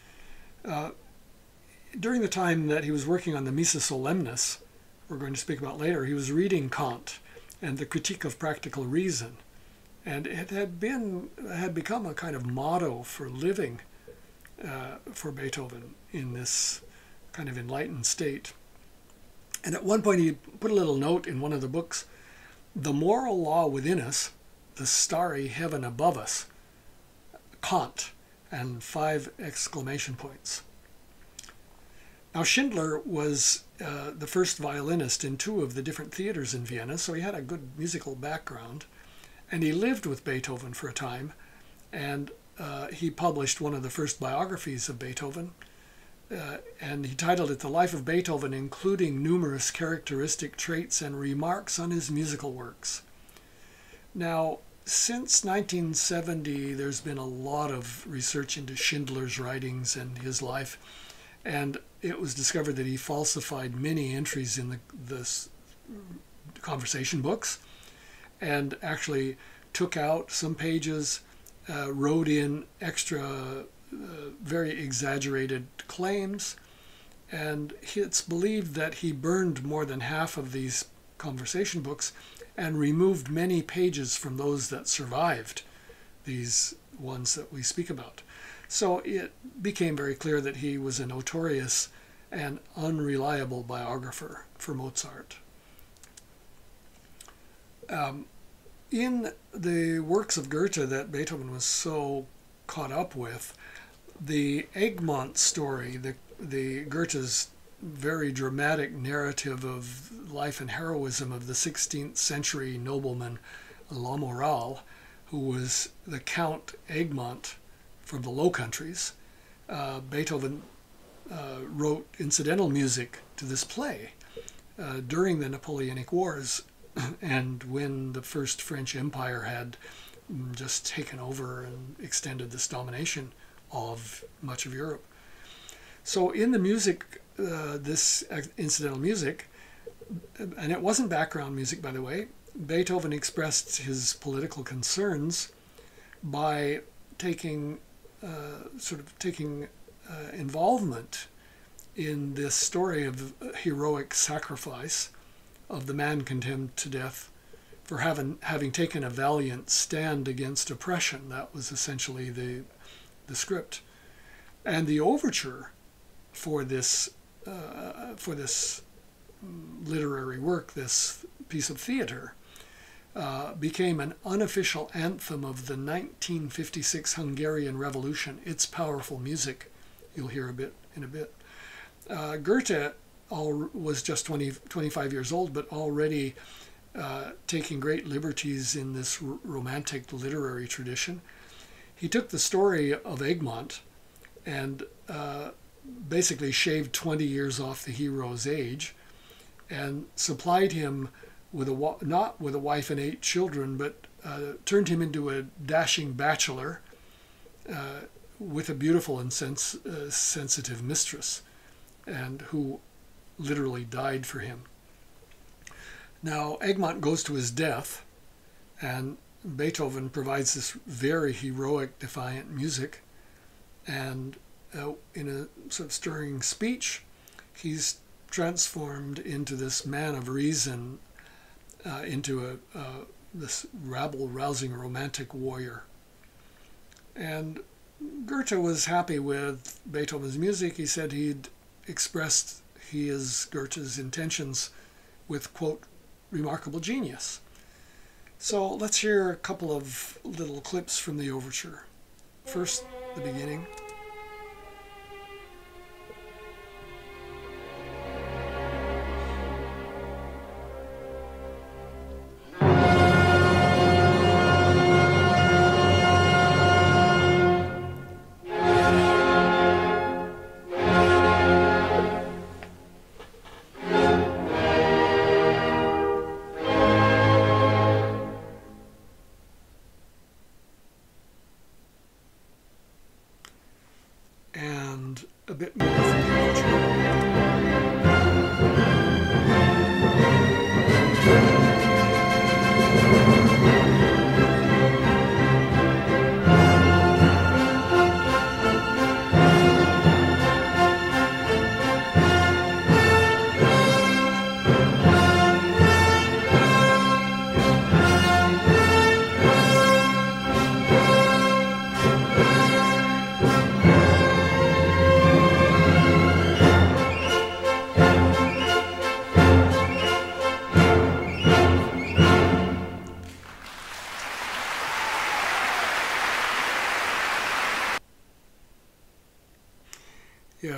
During the time that he was working on the Missa Solemnis, we're going to speak about later, he was reading Kant and the Critique of Practical Reason. And it had become a kind of motto for living for Beethoven in this kind of enlightened state. And at one point he put a little note in one of the books, "The moral law within us, the starry heaven above us, Kant," and 5 exclamation points. Now Schindler was the first violinist in 2 of the different theaters in Vienna, so he had a good musical background. And he lived with Beethoven for a time, and he published one of the first biographies of Beethoven, and he titled it "The Life of Beethoven, including numerous characteristic traits and remarks on his musical works." Now, since 1970, there's been a lot of research into Schindler's writings and his life, and it was discovered that he falsified many entries in the conversation books, and actually took out some pages, wrote in extra very exaggerated claims, and it's believed that he burned more than half of these conversation books and removed many pages from those that survived, these ones that we speak about. So it became very clear that he was a notorious and unreliable biographer for Mozart. In the works of Goethe that Beethoven was so caught up with, the Egmont story, the Goethe's very dramatic narrative of life and heroism of the 16th century nobleman La Morale, who was the Count Egmont from the Low Countries. Beethoven wrote incidental music to this play during the Napoleonic Wars, and when the First French Empire had just taken over and extended this domination of much of Europe. So in the music, this incidental music, and it wasn't background music, by the way, Beethoven expressed his political concerns by taking involvement in this story of heroic sacrifice of the man condemned to death for having taken a valiant stand against oppression. That was essentially the script. And the overture for this literary work, this piece of theater, became an unofficial anthem of the 1956 Hungarian Revolution. It's powerful music. You'll hear in a bit. Goethe was just 25 years old, but already taking great liberties in this romantic literary tradition. He took the story of Egmont and basically shaved 20 years off the hero's age and supplied him with not with a wife and 8 children, but turned him into a dashing bachelor with a beautiful and sensitive mistress, and who literally died for him. Now, Egmont goes to his death, and Beethoven provides this very heroic, defiant music, and in a sort of stirring speech, he's transformed into this man of reason, into this rabble-rousing romantic warrior. And Goethe was happy with Beethoven's music. He said he'd expressed Goethe's intentions with, quote, remarkable genius. So let's hear a couple of little clips from the overture. First, the beginning.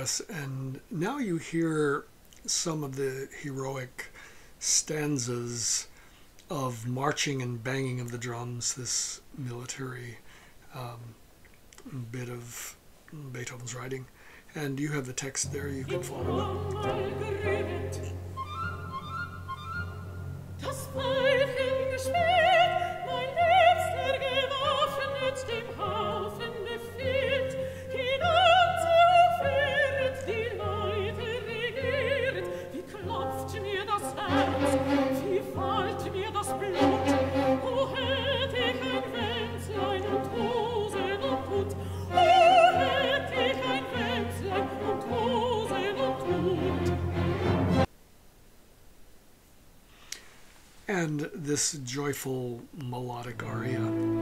Yes, and now you hear some of the heroic stanzas of marching and banging of the drums, this military bit of Beethoven's writing. And you have the text there, you can follow it. Das Weibchen gespielt, mein Liebster gewaffnet, dem Haufen befehlt, hinanzufährt, die Leute regiert. Wie klopft mir das Herz, wie fällt mir das Blut, o hätt ich ein Wänzlein und Hosen und Hut, o hätt ich ein Wänzlein und Hosen und Hut. And this joyful melodic aria.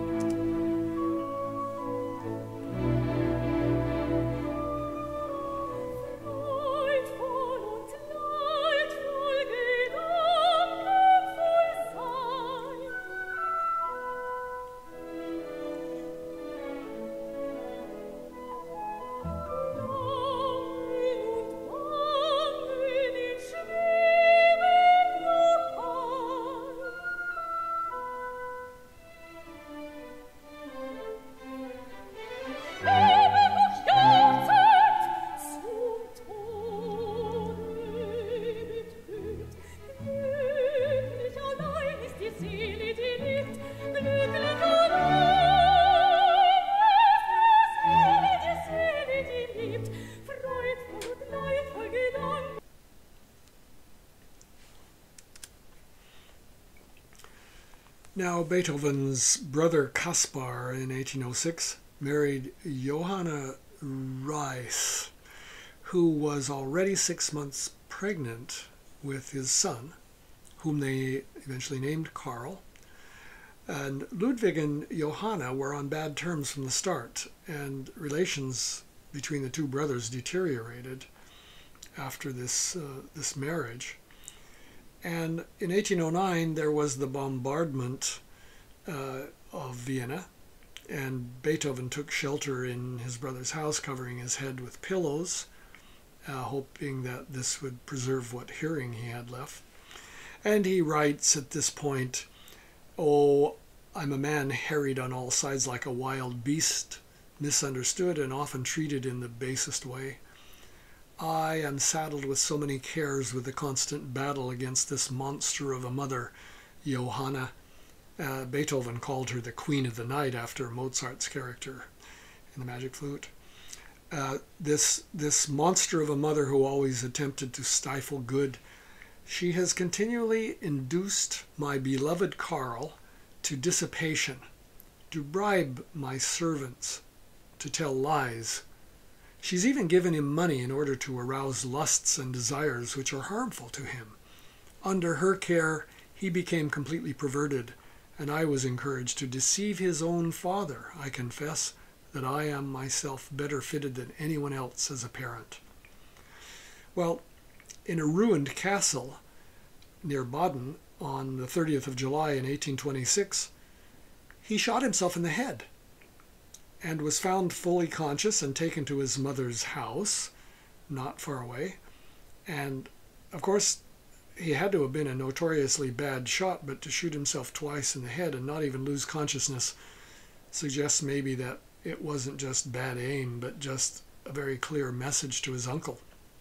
Now, Beethoven's brother Kaspar in 1806 married Johanna Reis, who was already 6 months pregnant with his son, whom they eventually named Karl. And Ludwig and Johanna were on bad terms from the start, and relations between the two brothers deteriorated after this marriage. And in 1809, there was the bombardment of Vienna, and Beethoven took shelter in his brother's house, covering his head with pillows, hoping that this would preserve what hearing he had left. And he writes at this point, "Oh, I'm a man harried on all sides like a wild beast, misunderstood and often treated in the basest way. I am saddled with so many cares with the constant battle against this monster of a mother, Johanna." Beethoven called her the Queen of the Night after Mozart's character in the Magic Flute. This monster of a mother who always attempted to stifle good, she has continually induced my beloved Karl to dissipation, to bribe my servants, to tell lies. She's even given him money in order to arouse lusts and desires which are harmful to him. Under her care, he became completely perverted, and I was encouraged to deceive his own father. I confess that I am myself better fitted than anyone else as a parent. Well, in a ruined castle near Baden on the 30th of July in 1826, he shot himself in the head and was found fully conscious and taken to his mother's house, not far away. And, of course, he had to have been a notoriously bad shot, but to shoot himself twice in the head and not even lose consciousness suggests maybe that it wasn't just bad aim, but just a very clear message to his uncle.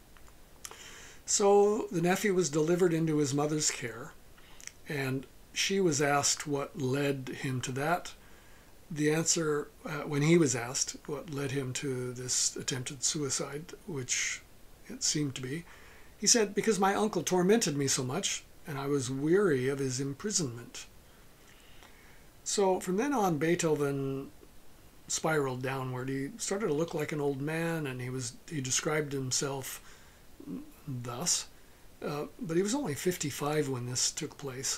So the nephew was delivered into his mother's care, and she was asked what led him to that. The answer, when he was asked what led him to this attempted suicide, which it seemed to be, he said, "Because my uncle tormented me so much, and I was weary of his imprisonment." So from then on, Beethoven spiraled downward. He started to look like an old man, and he described himself thus, but he was only 55 when this took place.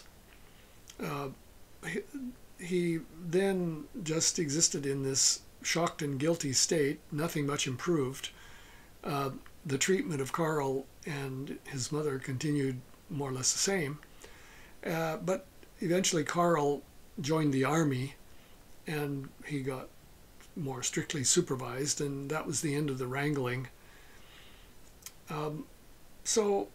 He then just existed in this shocked and guilty state, nothing much improved. The treatment of Karl and his mother continued more or less the same. But eventually Karl joined the army, and he got more strictly supervised, and that was the end of the wrangling. So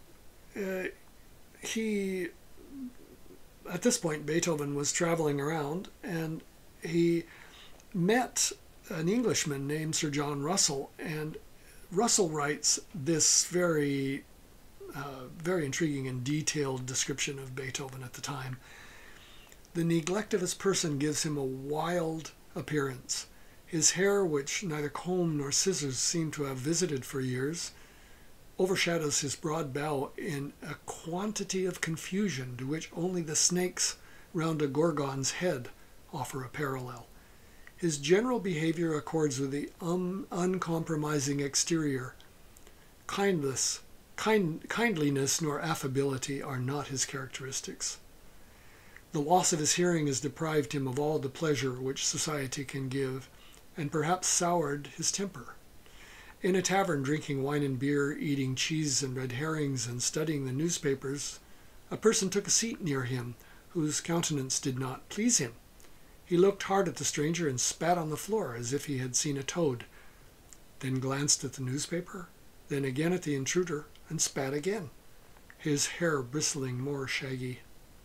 he, at this point, Beethoven was traveling around, and he met an Englishman named Sir John Russell, and Russell writes this very intriguing and detailed description of Beethoven at the time. The neglect of his person gives him a wild appearance. His hair, which neither comb nor scissors seem to have visited for years, overshadows his broad brow in a quantity of confusion to which only the snakes round a gorgon's head offer a parallel. His general behavior accords with the uncompromising exterior. Kindliness nor affability are not his characteristics. The loss of his hearing has deprived him of all the pleasure which society can give, and perhaps soured his temper. In a tavern, drinking wine and beer, eating cheese and red herrings, and studying the newspapers, a person took a seat near him whose countenance did not please him. He looked hard at the stranger and spat on the floor as if he had seen a toad, then glanced at the newspaper, then again at the intruder, and spat again, his hair bristling more shaggy.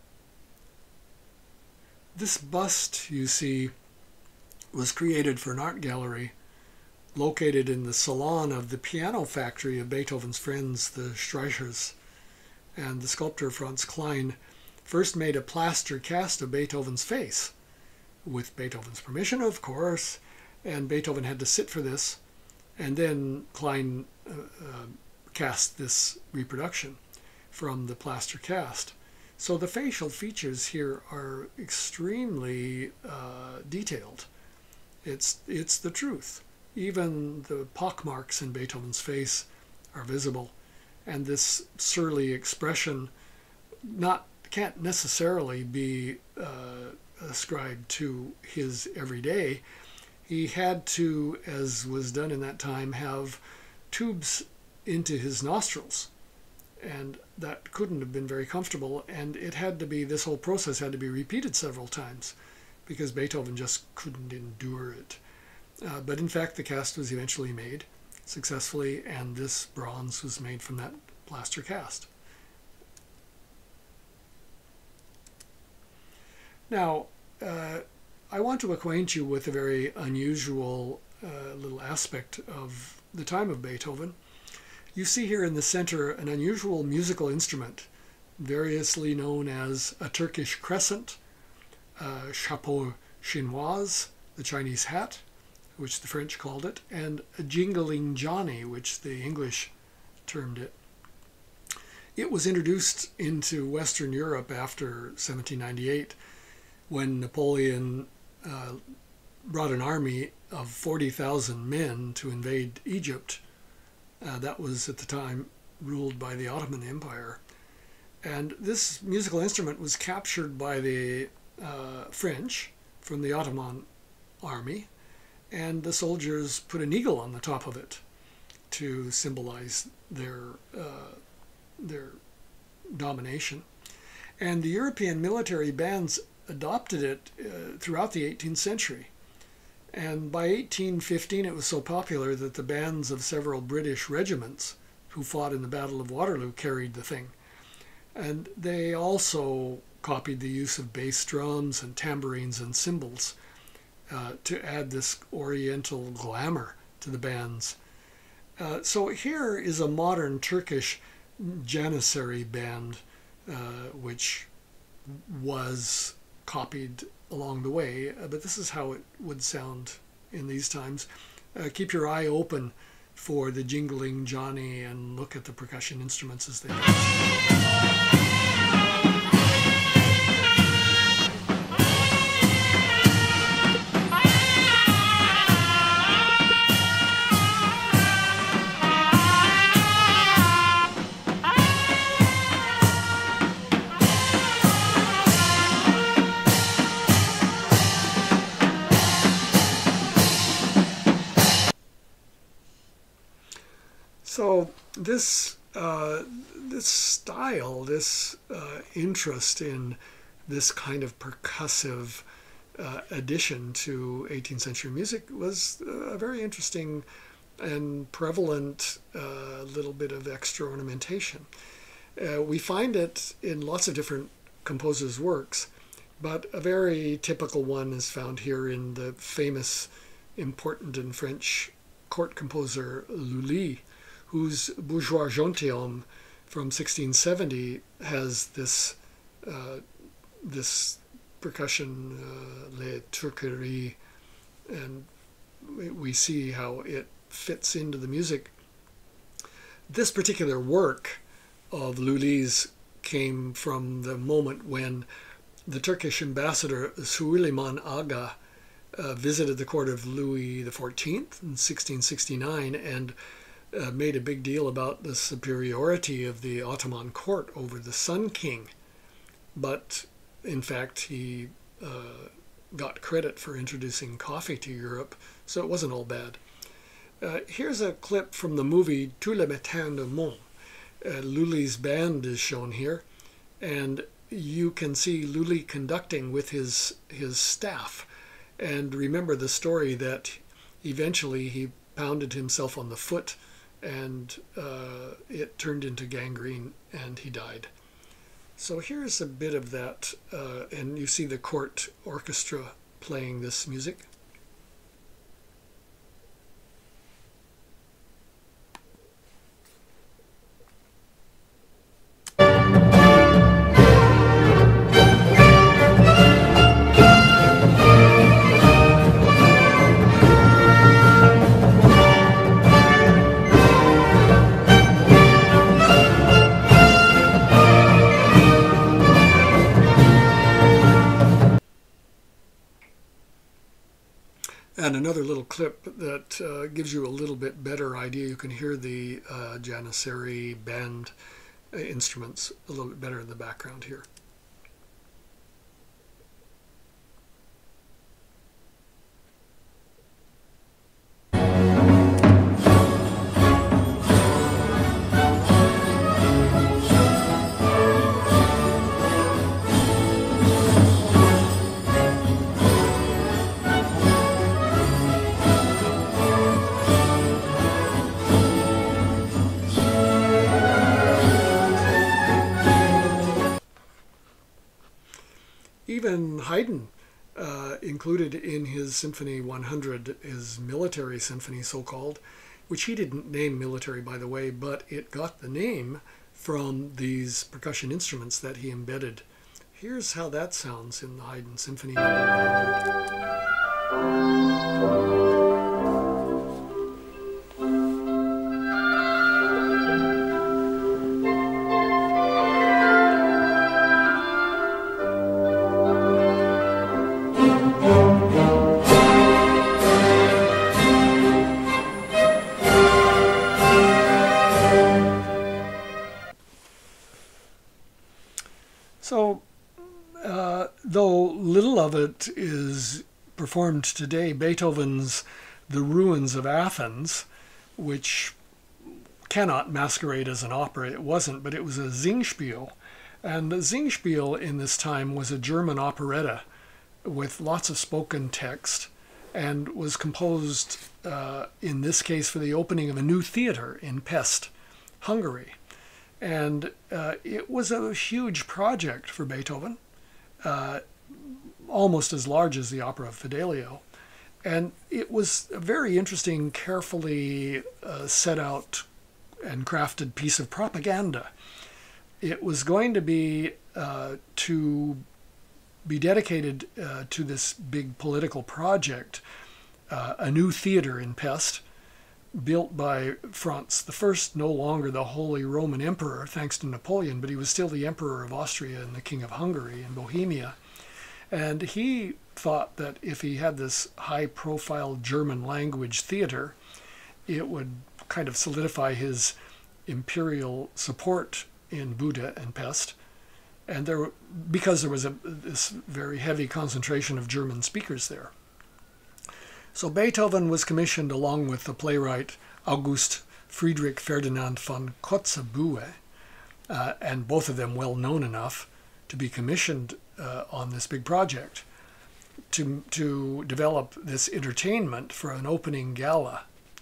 This bust, you see, was created for an art gallery located in the salon of the piano factory of Beethoven's friends, the Streichers. And the sculptor Franz Klein first made a plaster cast of Beethoven's face, with Beethoven's permission, of course, and Beethoven had to sit for this, and then Klein cast this reproduction from the plaster cast. So the facial features here are extremely detailed. It's the truth. Even the pockmarks in Beethoven's face are visible, and this surly expression can't necessarily be ascribed to his everyday. He had to, as was done in that time, have tubes into his nostrils, and that couldn't have been very comfortable, and this whole process had to be repeated several times because Beethoven just couldn't endure it. But in fact, the cast was eventually made successfully, and this bronze was made from that plaster cast. Now, I want to acquaint you with a very unusual little aspect of the time of Beethoven. You see here in the center an unusual musical instrument, variously known as a Turkish crescent, chapeau chinoise, the Chinese hat, which the French called it, and a jingling Johnny, which the English termed it. It was introduced into Western Europe after 1798, when Napoleon brought an army of 40,000 men to invade Egypt. That was at the time ruled by the Ottoman Empire. And this musical instrument was captured by the French from the Ottoman army, and the soldiers put an eagle on the top of it to symbolize their domination. And the European military bands adopted it throughout the 18th century. And by 1815 it was so popular that the bands of several British regiments who fought in the Battle of Waterloo carried the thing. And they also copied the use of bass drums and tambourines and cymbals to add this oriental glamour to the bands. So here is a modern Turkish Janissary band, which was copied along the way, but this is how it would sound in these times. Keep your eye open for the jingling Johnny and look at the percussion instruments as they go. So this style, this interest in this kind of percussive addition to 18th century music was a very interesting and prevalent little bit of extra ornamentation. We find it in lots of different composers' works, but a very typical one is found here in the famous, important and French court composer Lully, whose Bourgeois Gentilhomme from 1670 has this percussion, Les Turqueries, and we see how it fits into the music. This particular work of Lully's came from the moment when the Turkish ambassador Suleiman Aga visited the court of Louis XIV in 1669 and made a big deal about the superiority of the Ottoman court over the Sun King. But in fact, he got credit for introducing coffee to Europe, so it wasn't all bad. Here's a clip from the movie Tous les matins de Mont. Lully's band is shown here, and you can see Lully conducting with his staff. And remember the story that eventually he pounded himself on the foot and it turned into gangrene and he died. So here's a bit of that, and you see the court orchestra playing this music. And another little clip that gives you a little bit better idea. You can hear the Janissary band instruments a little bit better in the background here. Even Haydn included in his Symphony 100, his military symphony so-called, which he didn't name military, by the way, but it got the name from these percussion instruments that he embedded. Here's how that sounds in the Haydn Symphony number 100. So, though little of it is performed today, Beethoven's The Ruins of Athens, which cannot masquerade as an opera, it wasn't, but it was a Singspiel. And the Singspiel in this time was a German operetta with lots of spoken text and was composed, in this case, for the opening of a new theater in Pest, Hungary. And it was a huge project for Beethoven, almost as large as the opera of Fidelio. And it was a very interesting, carefully set out and crafted piece of propaganda. It was going to be dedicated to this big political project, a new theater in Pest, built by Franz I, no longer the Holy Roman Emperor, thanks to Napoleon, but he was still the Emperor of Austria and the King of Hungary and Bohemia. And he thought that if he had this high-profile German language theater, it would kind of solidify his imperial support in Buda and Pest. And because there was this very heavy concentration of German speakers there. So Beethoven was commissioned along with the playwright August Friedrich Ferdinand von Kotzebue, and both of them well known enough to be commissioned on this big project to develop this entertainment for an opening gala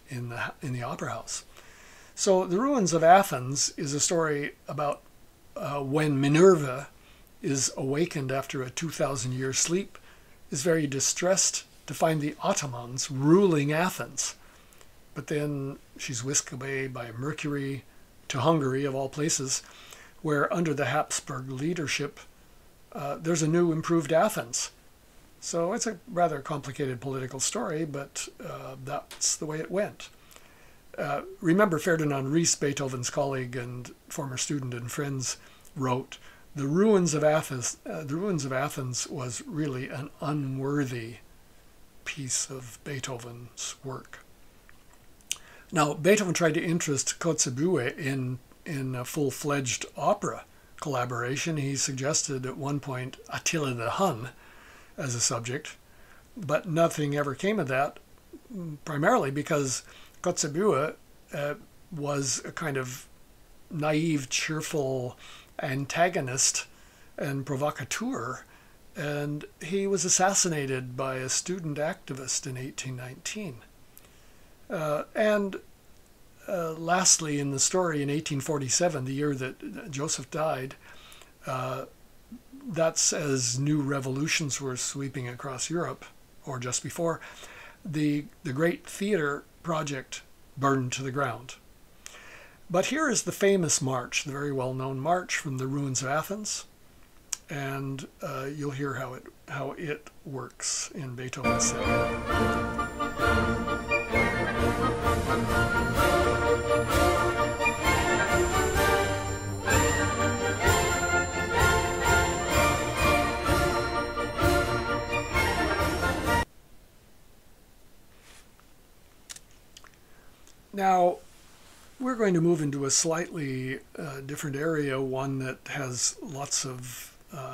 in the opera house. So The Ruins of Athens is a story about when Minerva is awakened after a 2,000-year sleep, is very distressed to find the Ottomans ruling Athens. But then she's whisked away by Mercury to Hungary, of all places, where under the Habsburg leadership, there's a new improved Athens. So it's a rather complicated political story, but that's the way it went. Remember, Ferdinand Ries, Beethoven's colleague and former student and friends, wrote, "The Ruins of Athens was really an unworthy piece of Beethoven's work." Now, Beethoven tried to interest Kotzebue in a full-fledged opera collaboration. He suggested at one point Attila the Hun as a subject, but nothing ever came of that, primarily because Kotzebue was a kind of naive, cheerful antagonist and provocateur, and he was assassinated by a student activist in 1819. Lastly, in the story, in 1847, the year that Joseph died, that's as new revolutions were sweeping across Europe, or just before, the great theater project burned to the ground. But here is the famous march, the very well-known march from the Ruins of Athens, and you'll hear how it works in Beethoven's setting. Now, we're going to move into a slightly different area, one that has lots of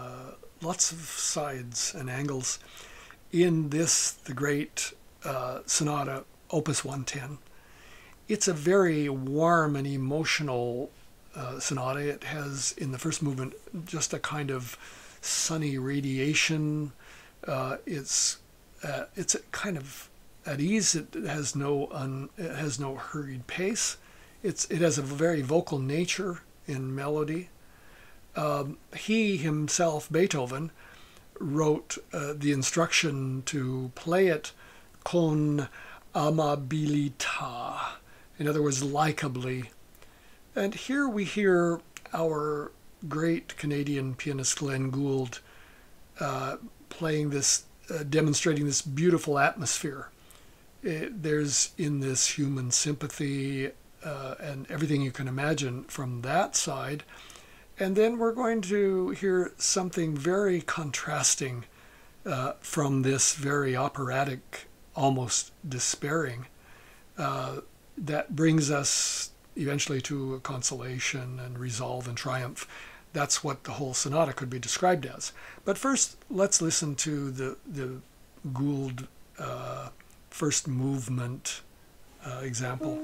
sides and angles. In this, the great sonata, Opus 110, it's a very warm and emotional sonata. It has, in the first movement, just a kind of sunny radiation. It's kind of at ease. It has no hurried pace. It has a very vocal nature in melody. He himself, Beethoven, wrote the instruction to play it con amabilità, in other words, likably. And here we hear our great Canadian pianist Glenn Gould playing this, demonstrating this beautiful atmosphere. There's in this human sympathy and everything you can imagine from that side. And then we're going to hear something very contrasting from this very operatic, almost despairing, that brings us eventually to a consolation and resolve and triumph. That's what the whole sonata could be described as. But first, let's listen to the Gould first movement example.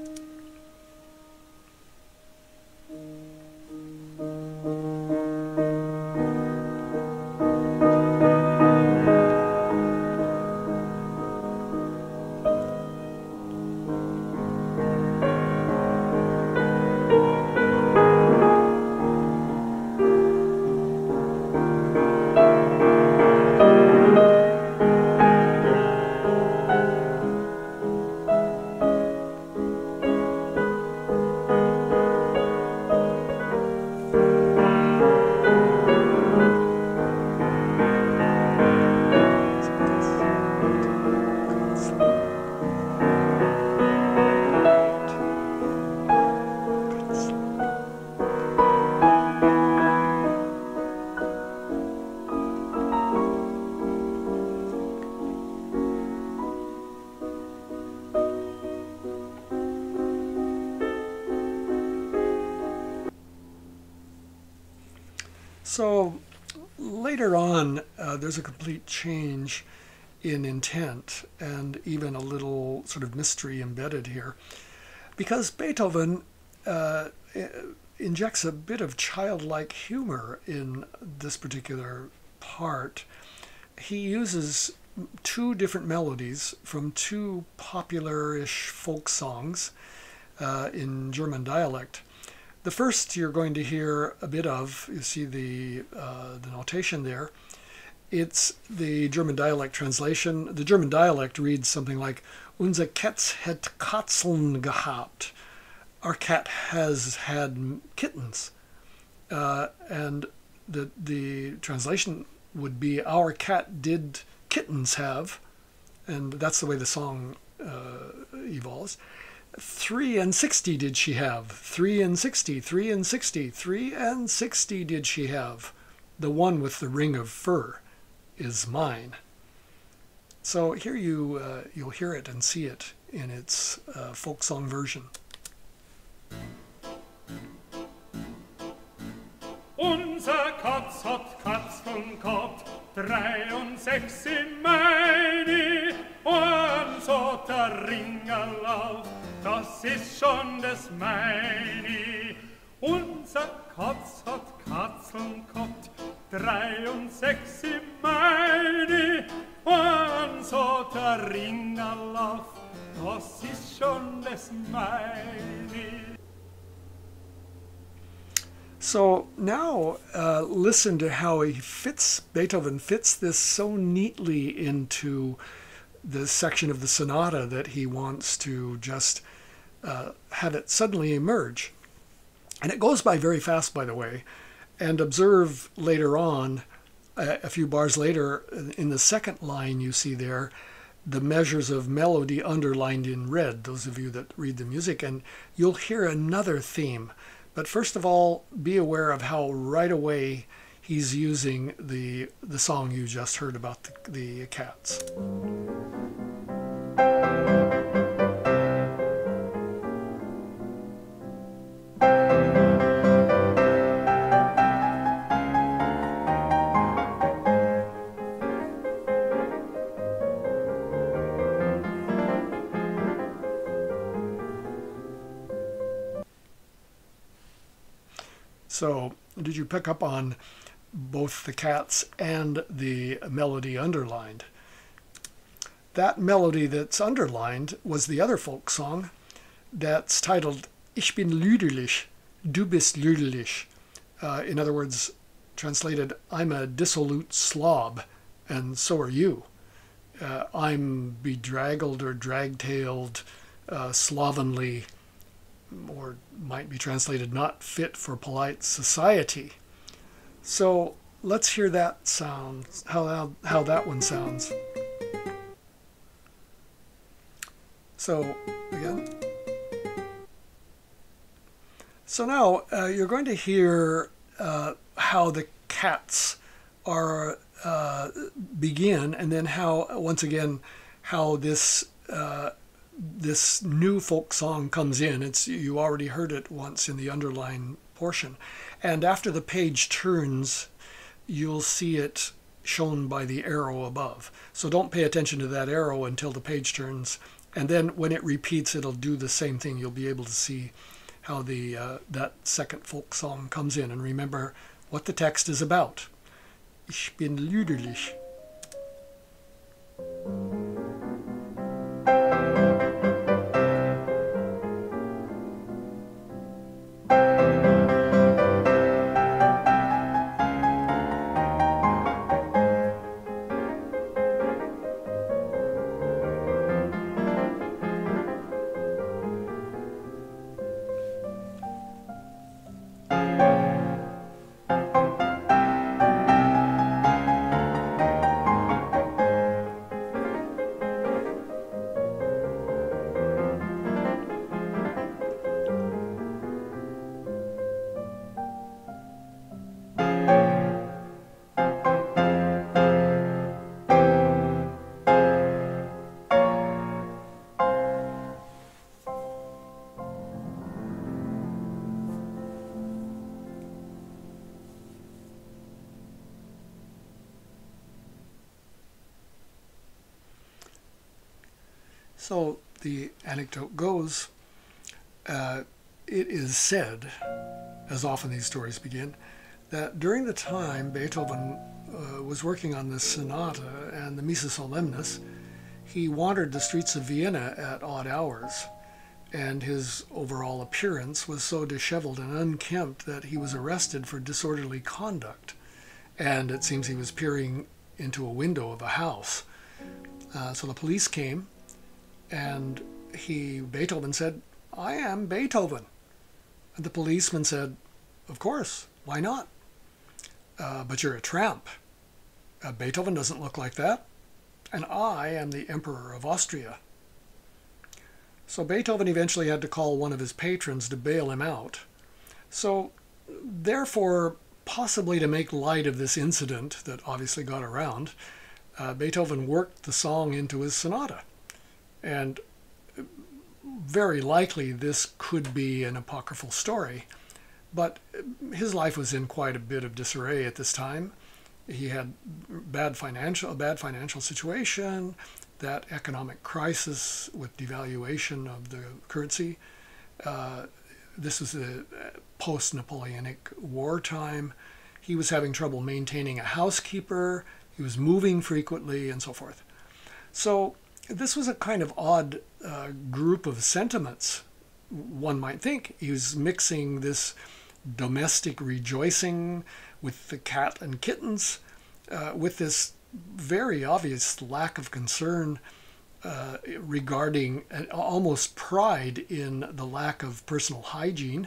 So later on, there's a complete change in intent and even a little sort of mystery embedded here, because Beethoven injects a bit of childlike humor in this particular part. He uses two different melodies from two popular-ish folk songs in German dialect. The first you're going to hear a bit of, you see the notation there. It's the German dialect translation. The German dialect reads something like, Unser Katz hat Katzeln gehabt. Our cat has had kittens. And the translation would be, our cat did kittens have. And that's the way the song evolves. 3 and 60 did she have. 3 and 60, 3 and 60, 3 and 60 did she have. The one with the ring of fur is mine. So here you'll hear it and see it in its folk song version. Unser Katz hat Katzeln gehabt, 3 und 6 in meine, und so der Ringerlauf, das ist schon das meine. Unser Katz hat Katzeln gehabt, 3 und 6 in meine, und so der Ringerlauf, das ist schon das meine. So now listen to how Beethoven fits this so neatly into the section of the sonata that he wants to just have it suddenly emerge. And it goes by very fast, by the way. And observe later on, a few bars later, in the second line you see there, the measures of melody underlined in red, those of you that read the music, and you'll hear another theme. But first of all, be aware of how right away he's using the song you just heard about the cats. So, did you pick up on both the cats and the melody underlined? That melody that's underlined was the other folk song that's titled Ich bin lüderlich, du bist lüderlich. In other words, translated, I'm a dissolute slob, and so are you. I'm bedraggled or drag-tailed, slovenly, or might be translated not fit for polite society. So let's hear that sound, how that one sounds. So again. So now you're going to hear how the cats are begin, and then how, once again, how this this new folk song comes in. You already heard it once in the underline portion. And after the page turns, you'll see it shown by the arrow above. So don't pay attention to that arrow until the page turns. And then when it repeats, it'll do the same thing. You'll be able to see how that second folk song comes in. And remember what the text is about. Ich bin lüderlich. So the anecdote goes, it is said, as often these stories begin, that during the time Beethoven was working on this sonata and the Missa Solemnis, he wandered the streets of Vienna at odd hours, and his overall appearance was so disheveled and unkempt that he was arrested for disorderly conduct. And it seems he was peering into a window of a house. So the police came, and Beethoven said, "I am Beethoven." And the policeman said, "Of course, why not? But you're a tramp. Beethoven doesn't look like that, and I am the Emperor of Austria." So Beethoven eventually had to call one of his patrons to bail him out. So therefore, possibly to make light of this incident that obviously got around, Beethoven worked the song into his sonata. And very likely this could be an apocryphal story, but his life was in quite a bit of disarray at this time. He had a bad financial situation, that economic crisis with devaluation of the currency. This was a post-Napoleonic wartime. He was having trouble maintaining a housekeeper. He was moving frequently and so forth. So this was a kind of odd group of sentiments. One might think he was mixing this domestic rejoicing with the cat and kittens with this very obvious lack of concern regarding almost pride in the lack of personal hygiene.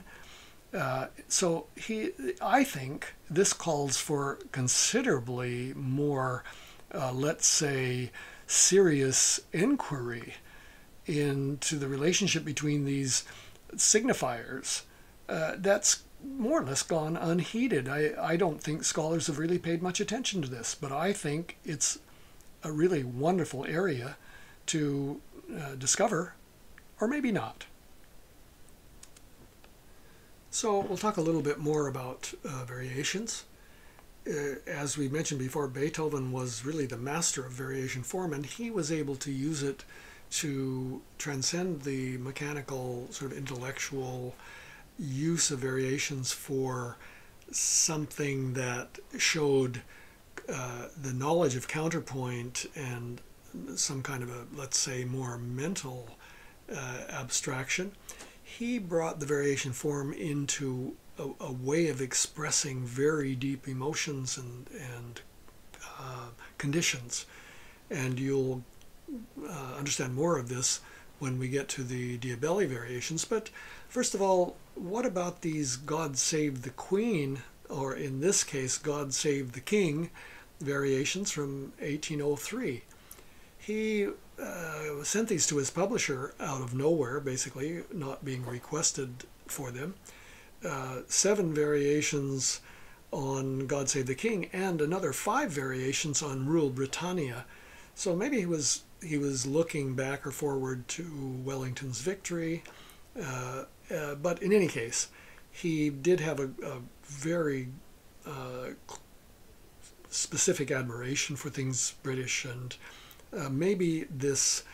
So I think this calls for considerably more, let's say, serious inquiry into the relationship between these signifiers. That's more or less gone unheeded. I don't think scholars have really paid much attention to this, but I think it's a really wonderful area to discover, or maybe not. So we'll talk a little bit more about variations. As we mentioned before, Beethoven was really the master of variation form, and he was able to use it to transcend the mechanical, sort of intellectual use of variations for something that showed the knowledge of counterpoint and some kind of a, let's say, more mental abstraction. He brought the variation form into a way of expressing very deep emotions and conditions. And you'll understand more of this when we get to the Diabelli variations. But first of all, what about these God Save the Queen, or in this case, God Save the King variations from 1803? He sent these to his publisher out of nowhere, basically, not being requested for them. 7 variations on God Save the King, and another 5 variations on Rule Britannia. So maybe he was looking back or forward to Wellington's victory. But in any case, he did have a very specific admiration for things British, and maybe this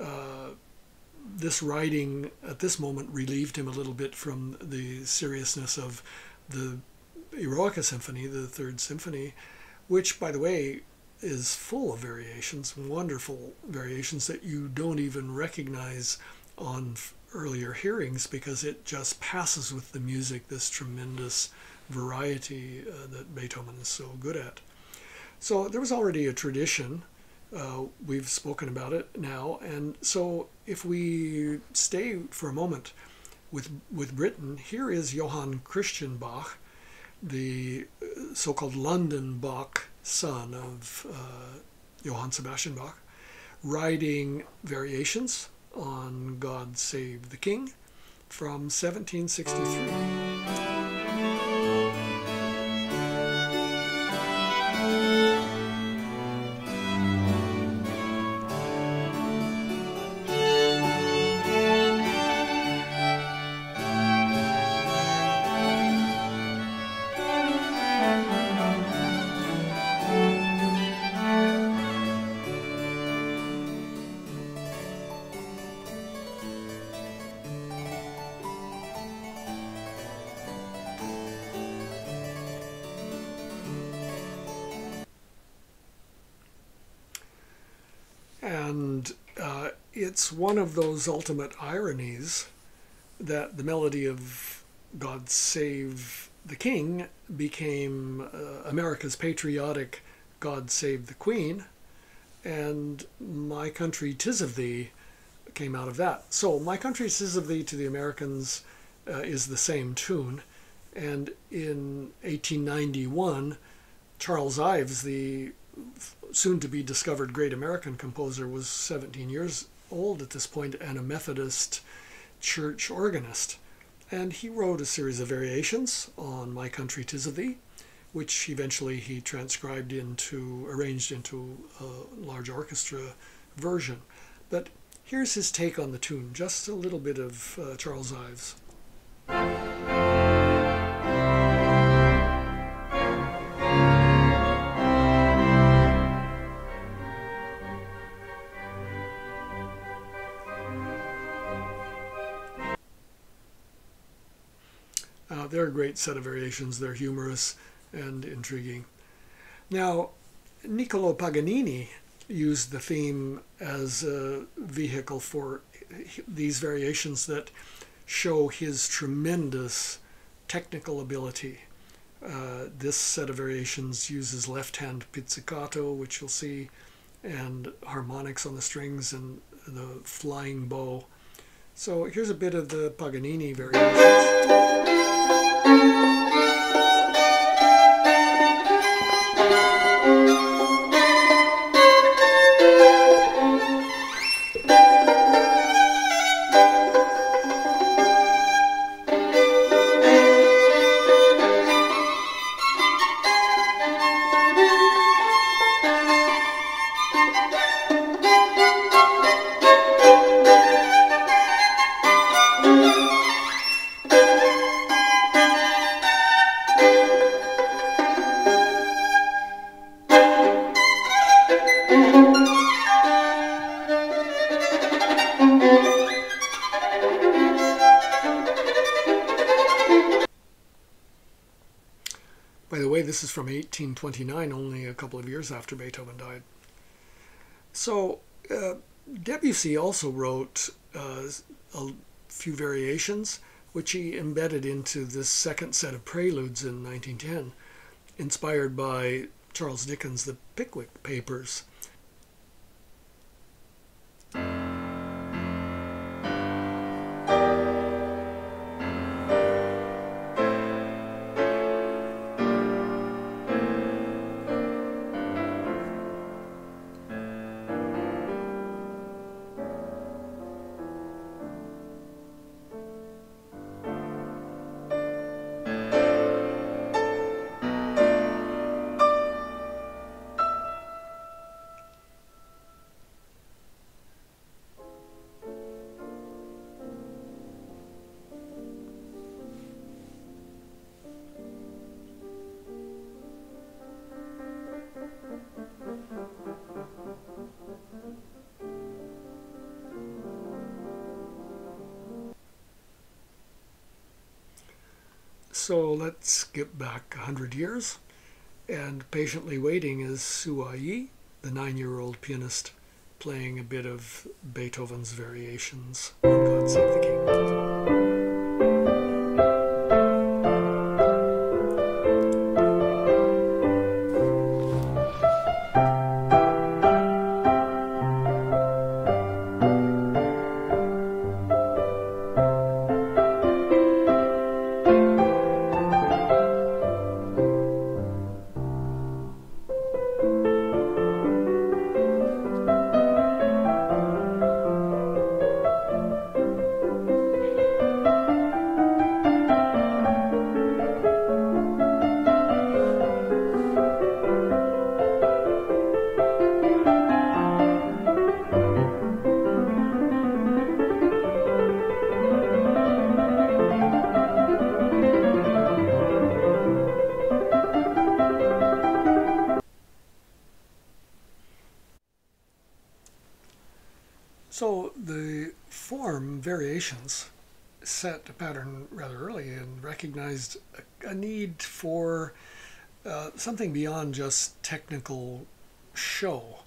writing at this moment relieved him a little bit from the seriousness of the Eroica Symphony, the Third Symphony, which, by the way, is full of variations, wonderful variations that you don't even recognize on earlier hearings, because it just passes with the music, this tremendous variety that Beethoven is so good at. So there was already a tradition. We've spoken about it now, and so if we stay for a moment with Britain, here is Johann Christian Bach, the so-called London Bach, son of Johann Sebastian Bach, writing variations on God Save the King from 1763. And it's one of those ultimate ironies that the melody of God Save the King became America's patriotic God Save the Queen, and My Country 'Tis of Thee came out of that. So My Country 'Tis of Thee to the Americans is the same tune, and in 1891, Charles Ives, the soon-to-be discovered great American composer, was 17 years old at this point and a Methodist church organist. And he wrote a series of variations on My Country 'Tis of Thee, which eventually he transcribed arranged into a large orchestra version. But here's his take on the tune, just a little bit of Charles Ives. They're a great set of variations. They're humorous and intriguing. Now, Niccolò Paganini used the theme as a vehicle for these variations that show his tremendous technical ability. This set of variations uses left-hand pizzicato, which you'll see, and harmonics on the strings and the flying bow. So here's a bit of the Paganini variations. By the way, this is from 1829, only a couple of years after Beethoven died. So Debussy also wrote a few variations, which he embedded into this second set of preludes in 1910, inspired by Charles Dickens' The Pickwick Papers. So let's get back 100 years, and patiently waiting is Sua Yi, the 9-year-old pianist, playing a bit of Beethoven's variations on God Save the King. So the form variations set a pattern rather early and recognized a need for something beyond just technical show.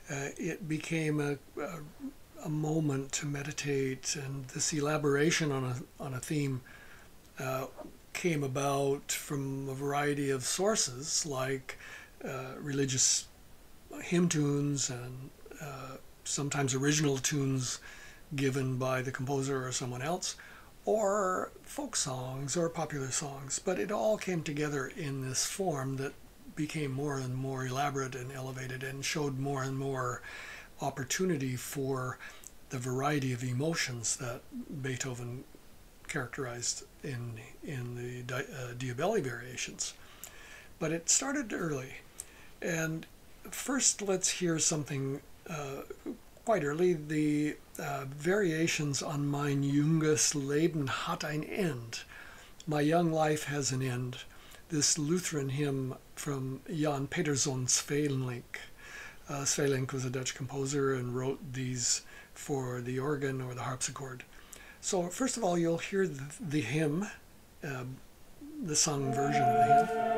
it became a moment to meditate, and this elaboration on a theme came about from a variety of sources, like religious hymn tunes and sometimes original tunes given by the composer or someone else, or folk songs or popular songs. But it all came together in this form that became more and more elaborate and elevated and showed more and more opportunity for the variety of emotions that Beethoven characterized in the Diabelli variations. But it started early. And first, let's hear something quite early, the variations on Mein junges Leben hat ein End. My young life has an end. This Lutheran hymn from Jan Peterson Sweelinck. Sweelinck was a Dutch composer and wrote these for the organ or the harpsichord. So first of all, you'll hear the hymn, the sung version of the hymn.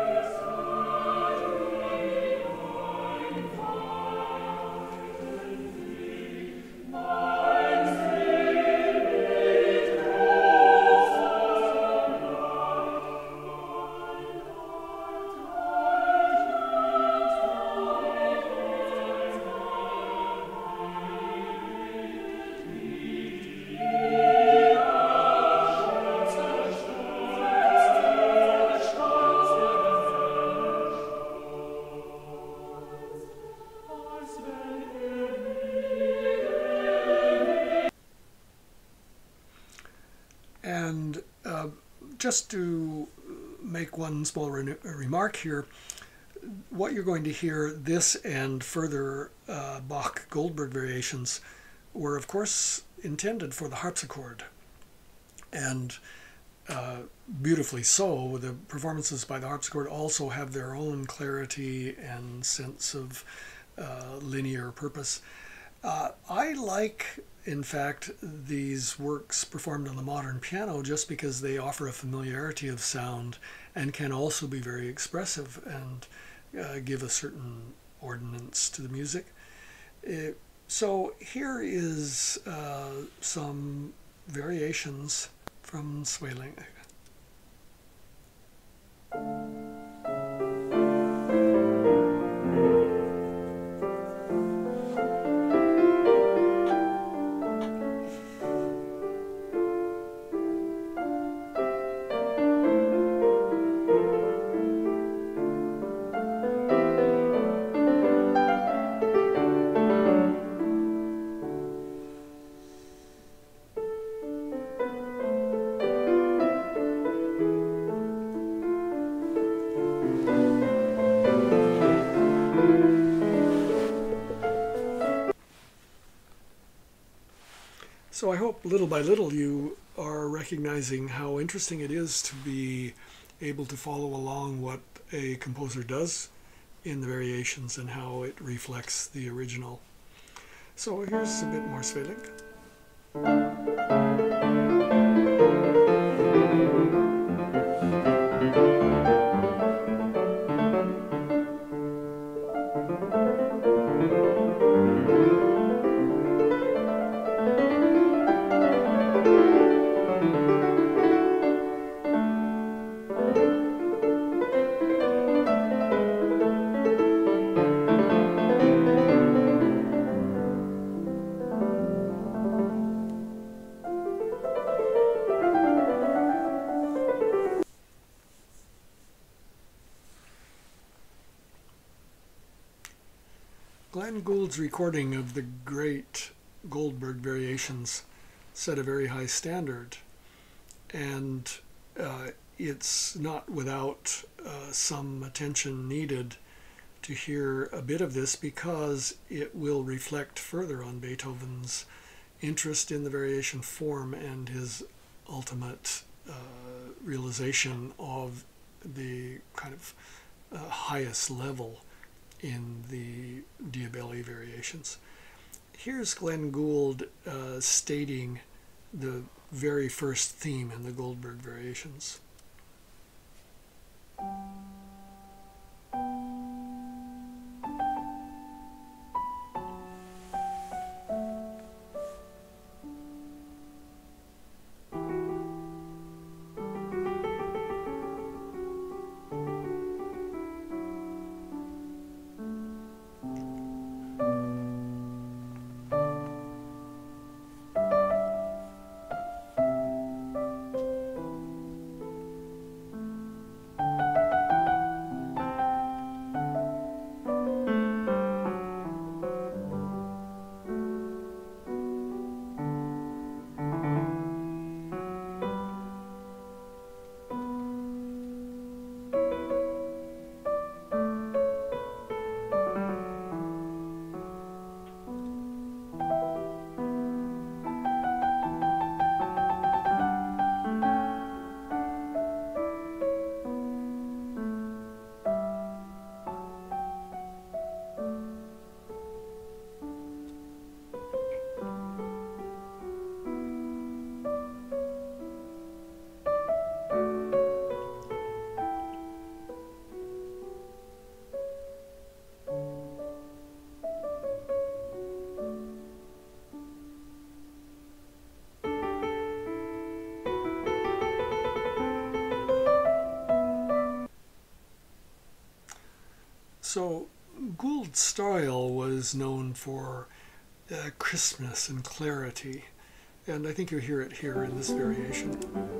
And just to make one small remark here, what you're going to hear, this and further Bach Goldberg variations, were of course intended for the harpsichord. And beautifully so, the performances by the harpsichord also have their own clarity and sense of linear purpose. I like, in fact, these works performed on the modern piano just because they offer a familiarity of sound and can also be very expressive and give a certain ordinance to the music. So here is some variations from Sweelinck. So I hope little by little you are recognizing how interesting it is to be able to follow along what a composer does in the variations and how it reflects the original. So here's a bit more Sweelinck. Glenn Gould's recording of the great Goldberg variations set a very high standard, and it's not without some attention needed to hear a bit of this, because it will reflect further on Beethoven's interest in the variation form and his ultimate realization of the kind of highest level in the Diabelli variations. Here's Glenn Gould stating the very first theme in the Goldberg variations. So Gould's style was known for crispness and clarity, and I think you hear it here in this variation.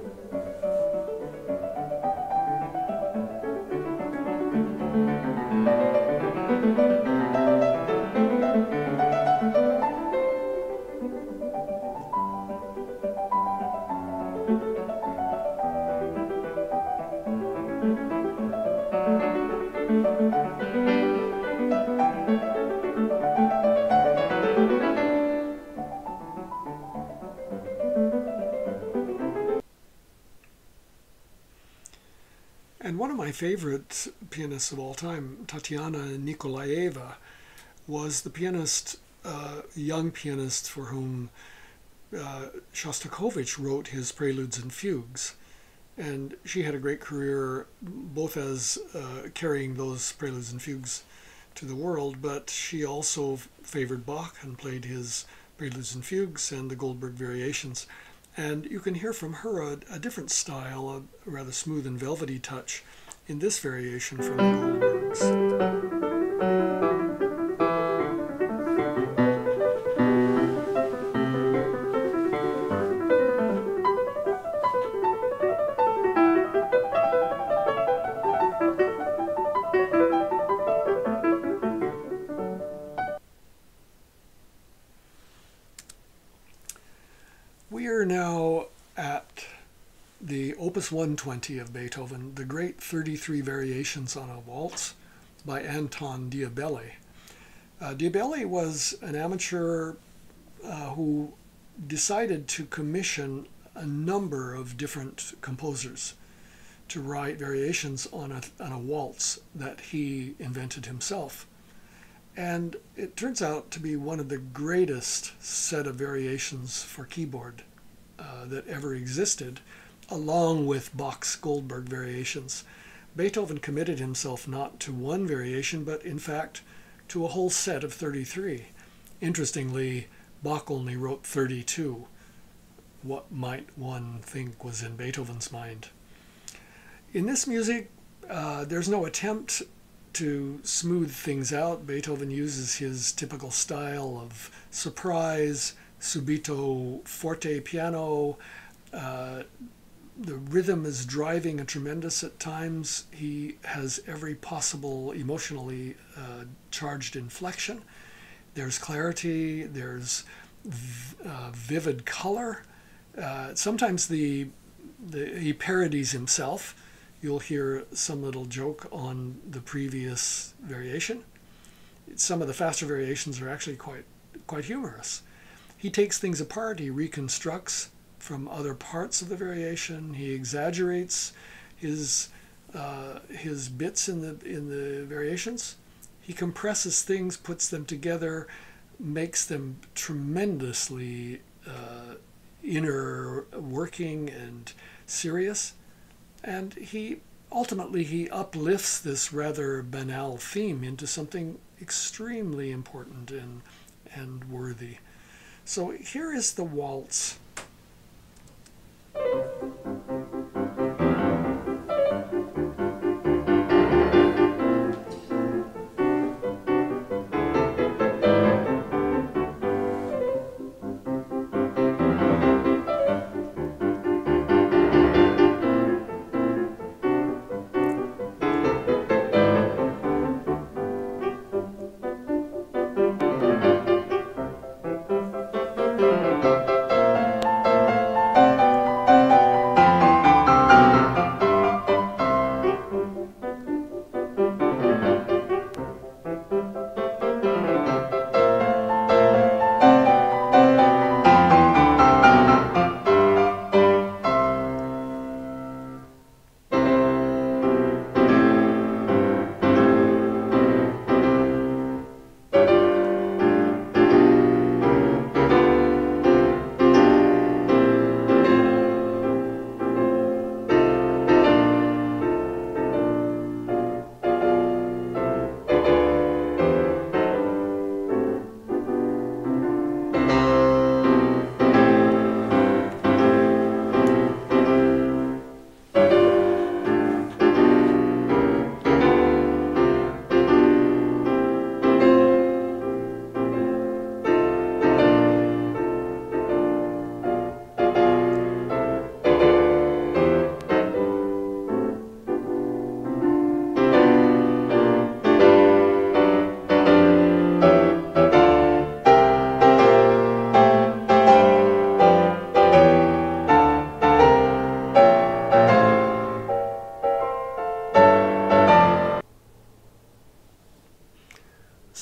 And one of my favorite pianists of all time, Tatiana Nikolaeva, was the pianist, young pianist for whom Shostakovich wrote his Preludes and Fugues. And she had a great career both as carrying those Preludes and Fugues to the world, but she also favored Bach and played his Preludes and Fugues and the Goldberg variations. And you can hear from her a different style, a rather smooth and velvety touch in this variation from the Goldbergs. We are now at the Opus 120 of Beethoven, the great 33 variations on a waltz by Anton Diabelli. Diabelli was an amateur who decided to commission a number of different composers to write variations on a waltz that he invented himself. And it turns out to be one of the greatest set of variations for keyboard that ever existed, along with Bach's Goldberg variations. Beethoven committed himself not to one variation, but in fact to a whole set of 33. Interestingly, Bach only wrote 32. What might one think was in Beethoven's mind? In this music, there's no attempt to smooth things out. Beethoven uses his typical style of surprise, subito forte piano. The rhythm is driving and tremendous at times. He has every possible emotionally charged inflection. There's clarity, there's vivid color. Sometimes he parodies himself. You'll hear some little joke on the previous variation. Some of the faster variations are actually quite humorous. He takes things apart, he reconstructs from other parts of the variation, he exaggerates his bits in the variations. He compresses things, puts them together, makes them tremendously inner working and serious. And he ultimately uplifts this rather banal theme into something extremely important and worthy. So here is the waltz.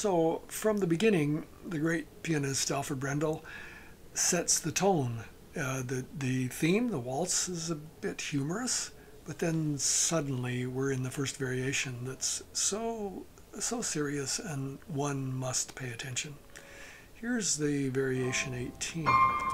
So from the beginning, the great pianist Alfred Brendel sets the tone. The theme, the waltz, is a bit humorous, but then suddenly we're in the first variation that's so serious and one must pay attention. Here's the variation 18.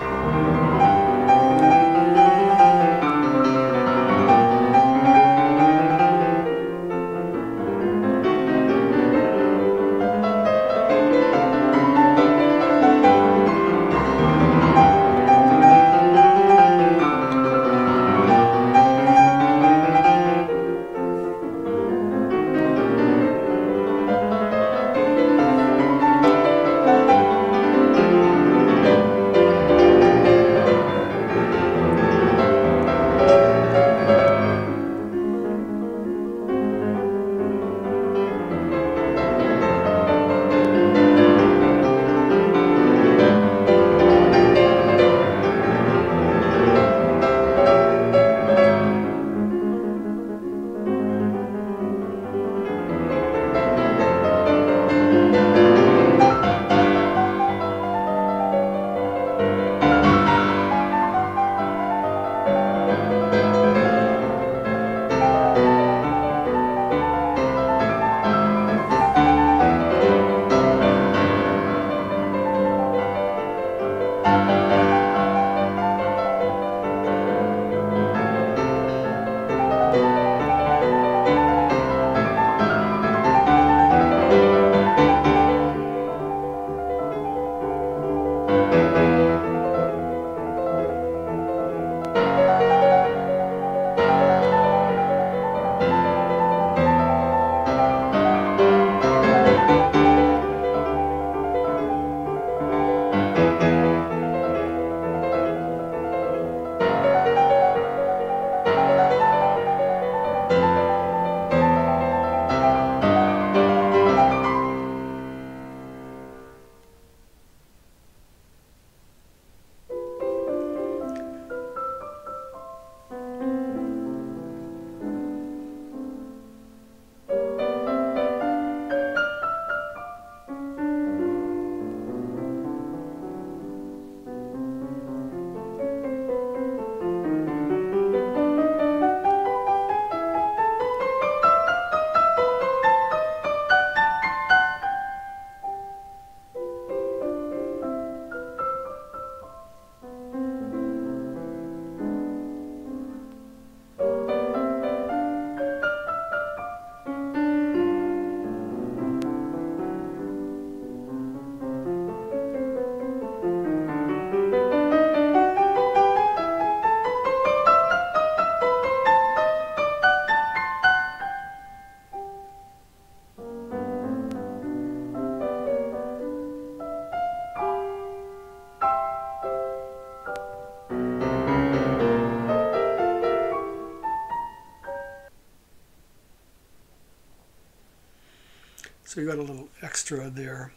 So you got a little extra there.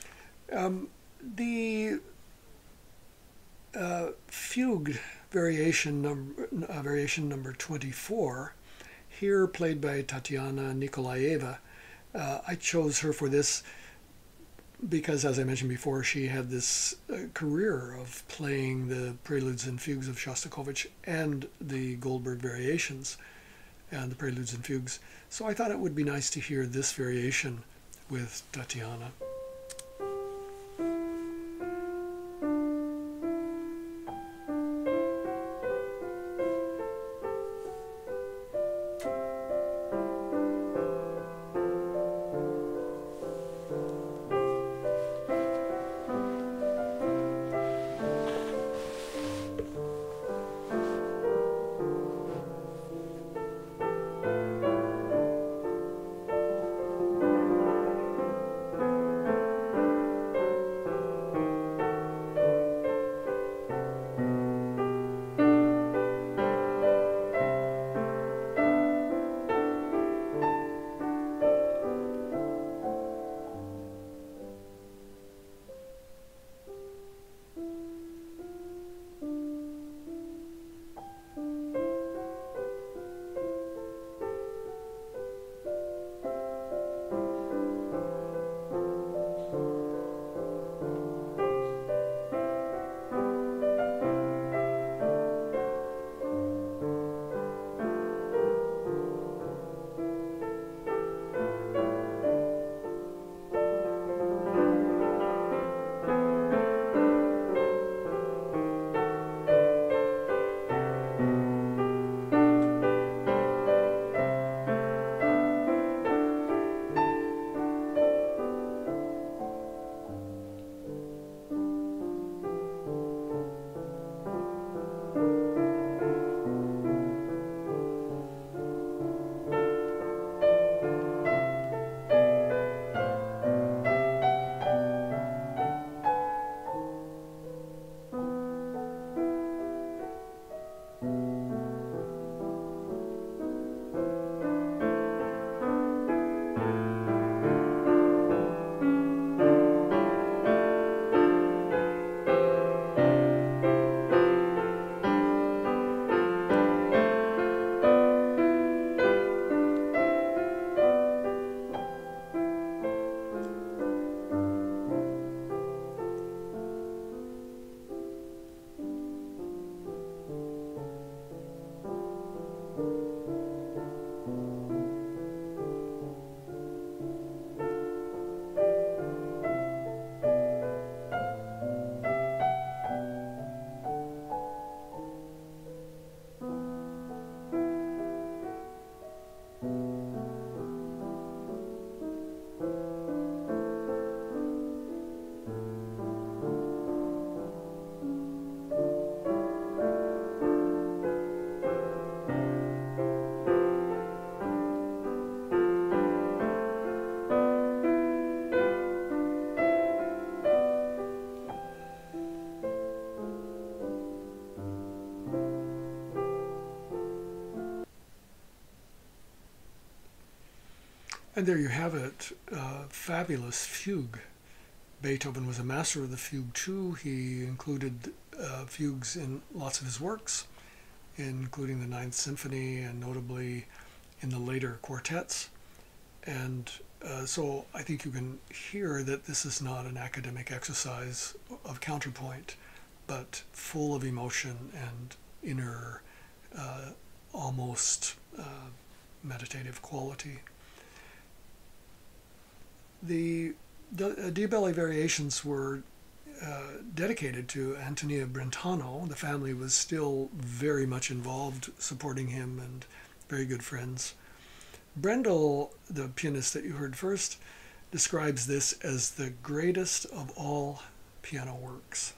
The fugue variation number 24, here played by Tatiana Nikolaeva. I chose her for this because, as I mentioned before, she had this career of playing the preludes and fugues of Shostakovich and the Goldberg variations and the preludes and fugues. So I thought it would be nice to hear this variation with Tatiana. And there you have it, fabulous fugue. Beethoven was a master of the fugue too. He included fugues in lots of his works, including the Ninth Symphony and notably in the later quartets. And so I think you can hear that this is not an academic exercise of counterpoint, but full of emotion and inner, almost meditative quality. The Diabelli variations were dedicated to Antonia Brentano. The family was still very much involved, supporting him, and very good friends. Brendel, the pianist that you heard first, describes this as the greatest of all piano works.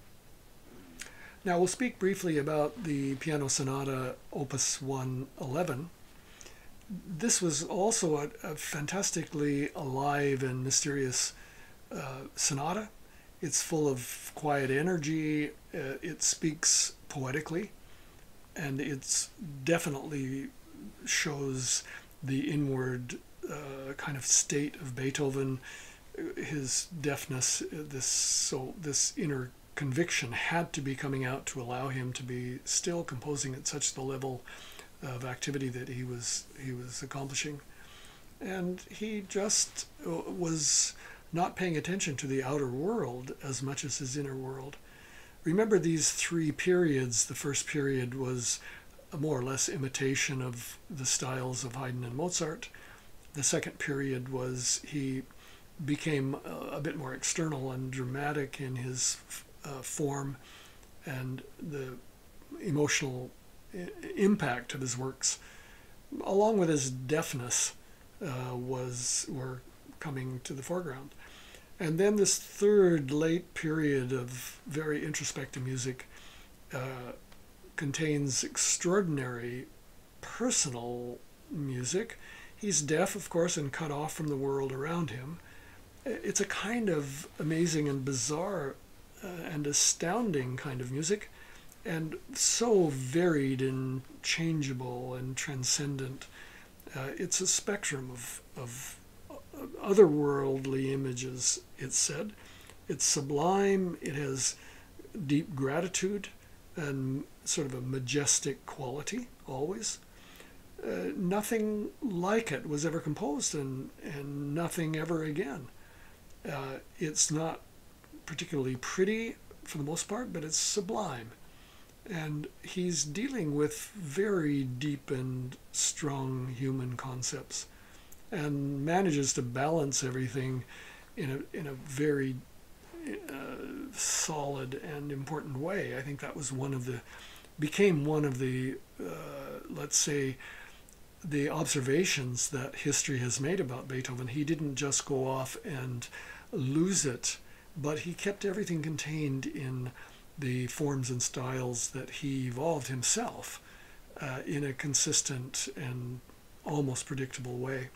Now we'll speak briefly about the Piano Sonata Opus 111. This was also a fantastically alive and mysterious sonata. It's full of quiet energy, it speaks poetically, and it's definitely shows the inward kind of state of Beethoven, his deafness, this inner conviction had to be coming out to allow him to be still composing at such the level of activity that he was accomplishing. And he just was not paying attention to the outer world as much as his inner world. Remember these three periods. The first period was a more or less imitation of the styles of Haydn and Mozart. The second period was he became a bit more external and dramatic in his form, and the emotional impact of his works, along with his deafness, were coming to the foreground. And then this third late period of very introspective music contains extraordinary personal music. He's deaf, of course, and cut off from the world around him. It's a kind of amazing and bizarre and astounding kind of music, and so varied and changeable and transcendent. It's a spectrum of otherworldly images, it's said. It's sublime, it has deep gratitude and sort of a majestic quality, always. Nothing like it was ever composed, and nothing ever again. It's not particularly pretty for the most part, but it's sublime. And he's dealing with very deep and strong human concepts, and manages to balance everything in a very solid and important way. I think that was became one of the let's say, the observations that history has made about Beethoven. He didn't just go off and lose it, but he kept everything contained in the forms and styles that he evolved himself in a consistent and almost predictable way.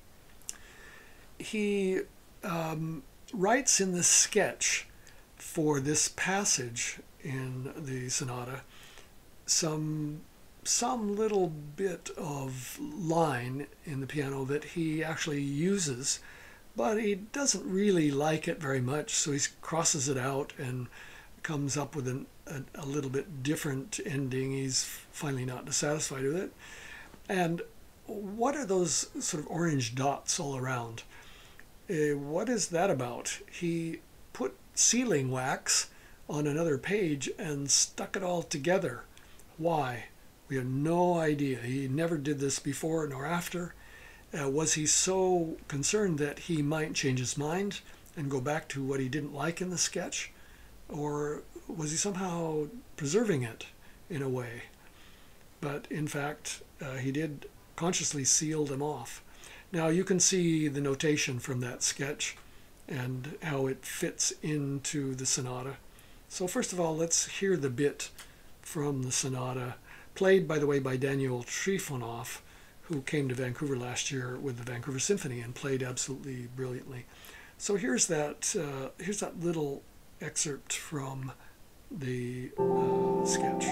He writes in the sketch for this passage in the sonata some little bit of line in the piano that he actually uses, but he doesn't really like it very much, so he crosses it out and comes up with a little bit different ending. He's finally not dissatisfied with it. And what are those sort of orange dots all around? What is that about? He put sealing wax on another page and stuck it all together. Why? We have no idea. He never did this before nor after. Was he so concerned that he might change his mind and go back to what he didn't like in the sketch? Or was he somehow preserving it in a way? But in fact, he did consciously seal them off. Now you can see the notation from that sketch and how it fits into the sonata. So first of all, let's hear the bit from the sonata, played, by the way, by Daniel Trifonov, who came to Vancouver last year with the Vancouver Symphony and played absolutely brilliantly. So here's that little excerpt from the sketch.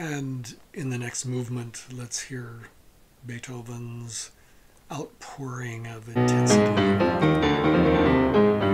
And in the next movement, let's hear Beethoven's outpouring of intensity.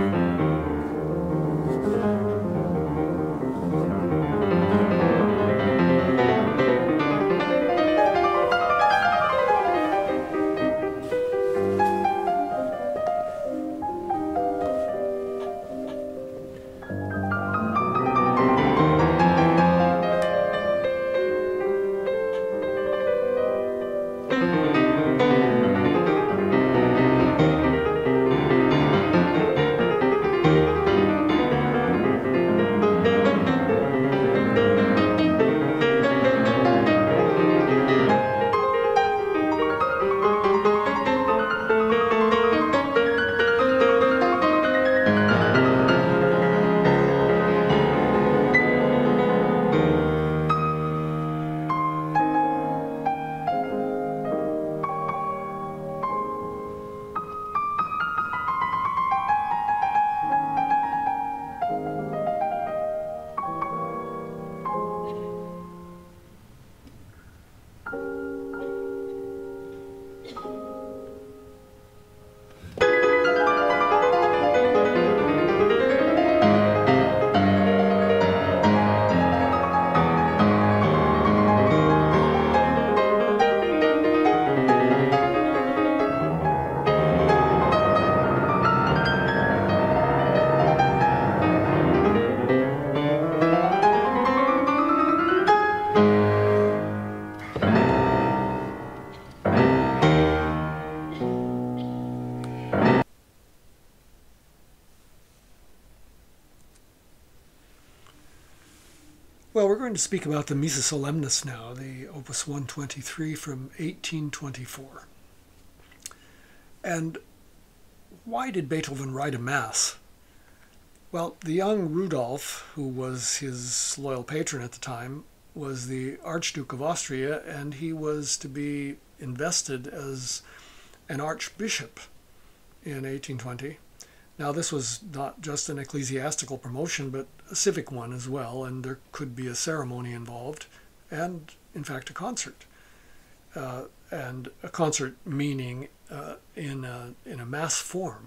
Well, we're going to speak about the Missa Solemnis now, the Opus 123 from 1824. And why did Beethoven write a Mass? Well, the young Rudolph, who was his loyal patron at the time, was the Archduke of Austria, and he was to be invested as an archbishop in 1820. Now, this was not just an ecclesiastical promotion, but a civic one as well, and there could be a ceremony involved, and, in fact, a concert. And a concert meaning in a mass form.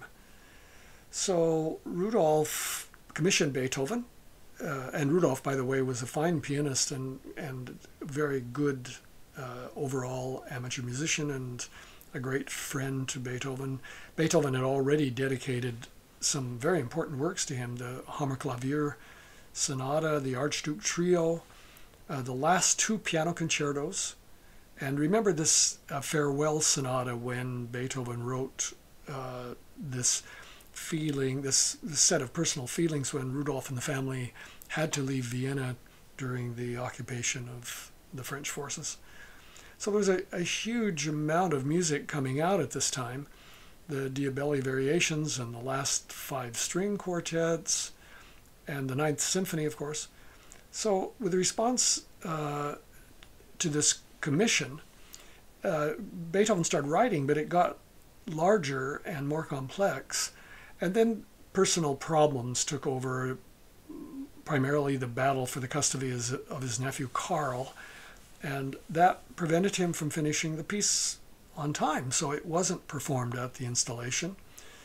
So Rudolph commissioned Beethoven, and Rudolph, by the way, was a fine pianist and very good overall amateur musician and a great friend to Beethoven. Beethoven had already dedicated some very important works to him, the Hammerklavier Sonata, the Archduke Trio, the last two piano concertos. And remember this farewell sonata when Beethoven wrote this feeling, this set of personal feelings when Rudolph and the family had to leave Vienna during the occupation of the French forces. So there was a huge amount of music coming out at this time. The Diabelli Variations and the last 5 string quartets and the Ninth Symphony, of course. So with response to this commission, Beethoven started writing, but it got larger and more complex. And then personal problems took over, primarily the battle for the custody of his nephew Karl, and that prevented him from finishing the piece on time, so it wasn't performed at the installation.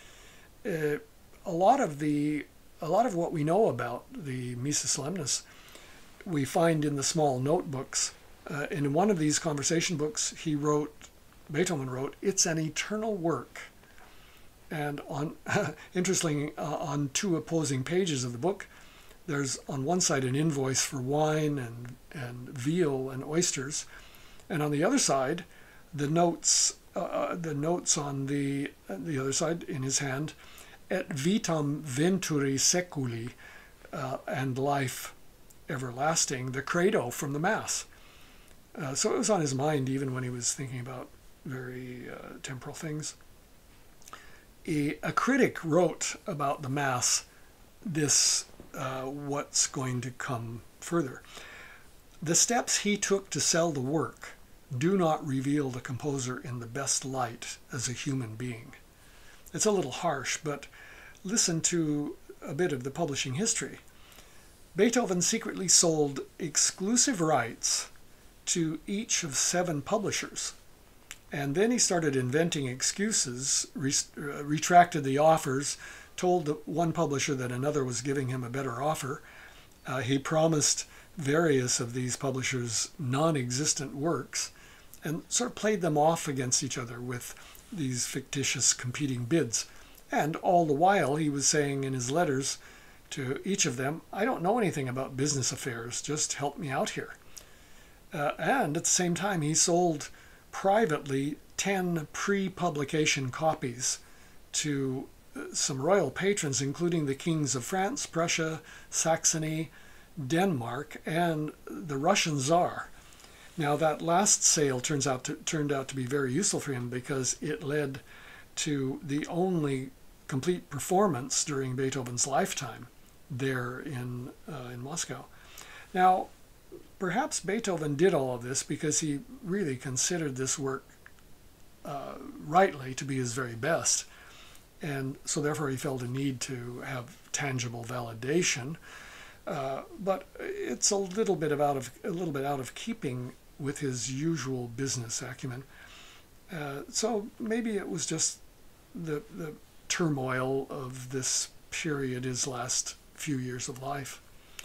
A lot of what we know about the Missa Solemnis we find in the small notebooks. In one of these conversation books, Beethoven wrote, "It's an eternal work." And interestingly, on 2 opposing pages of the book, there's on one side an invoice for wine and veal and oysters, and on the other side, the notes on the other side in his hand, et vitam venturi seculi, and life everlasting, the credo from the Mass. So it was on his mind even when he was thinking about very temporal things. A critic wrote about the Mass this, what's going to come further. The steps he took to sell the work do not reveal the composer in the best light as a human being. It's a little harsh, but listen to a bit of the publishing history. Beethoven secretly sold exclusive rights to each of 7 publishers. And then he started inventing excuses, retracted the offers, told one publisher that another was giving him a better offer. He promised various of these publishers non-existent works and sort of played them off against each other with these fictitious competing bids. And all the while he was saying in his letters to each of them, I don't know anything about business affairs, just help me out here. And at the same time he sold privately 10 pre-publication copies to some royal patrons, including the kings of France, Prussia, Saxony, Denmark, and the Russian Tsar. Now that last sale turned out to be very useful for him because it led to the only complete performance during Beethoven's lifetime there in Moscow. Now, perhaps Beethoven did all of this because he really considered this work rightly to be his very best, and so therefore he felt a need to have tangible validation. But it's a little bit out of keeping with his usual business acumen. So maybe it was just the turmoil of this period, his last few years of life.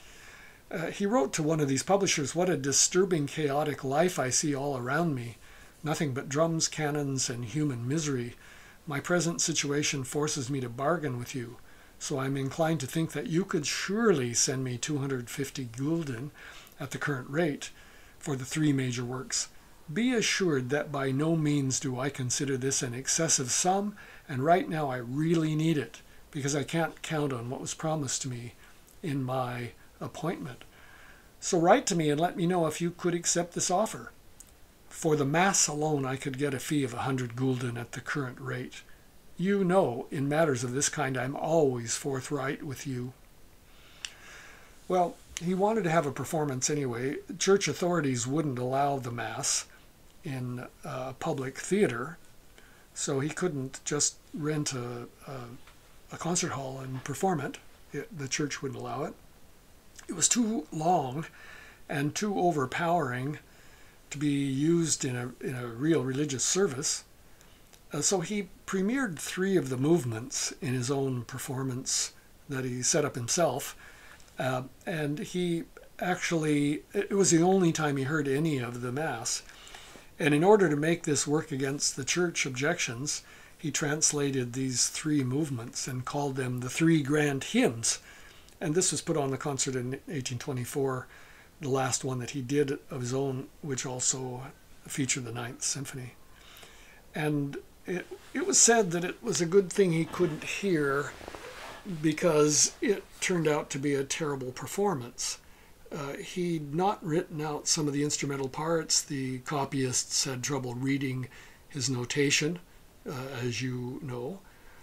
He wrote to one of these publishers, "What a disturbing, chaotic life I see all around me. Nothing but drums, cannons, and human misery. My present situation forces me to bargain with you. So I'm inclined to think that you could surely send me 250 gulden at the current rate for the 3 major works. Be assured that by no means do I consider this an excessive sum, and right now I really need it, because I can't count on what was promised to me in my appointment. So write to me and let me know if you could accept this offer. For the Mass alone I could get a fee of 100 gulden at the current rate. You know, in matters of this kind, I'm always forthright with you." Well, he wanted to have a performance anyway. Church authorities wouldn't allow the Mass in a public theater, so he couldn't just rent a concert hall and perform it. The church wouldn't allow it. It was too long and too overpowering to be used in a real religious service. So he premiered 3 of the movements in his own performance that he set up himself. And it was the only time he heard any of the Mass. And in order to make this work against the church objections, he translated these 3 movements and called them the 3 grand hymns. And this was put on the concert in 1824, the last one that he did of his own, which also featured the 9th Symphony. And it was said that it was a good thing he couldn't hear, because it turned out to be a terrible performance. He'd not written out some of the instrumental parts. The copyists had trouble reading his notation, as you know.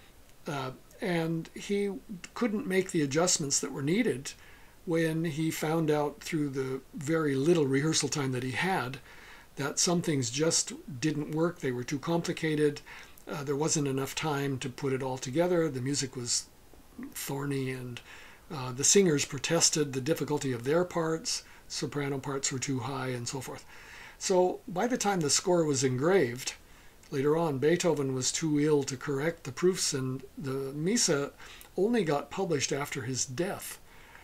And he couldn't make the adjustments that were needed when he found out through the very little rehearsal time that he had that some things just didn't work. They were too complicated. There wasn't enough time to put it all together. The music was thorny, and the singers protested the difficulty of their parts. Soprano parts were too high, and so forth. So by the time the score was engraved, later on, Beethoven was too ill to correct the proofs, and the Missa only got published after his death.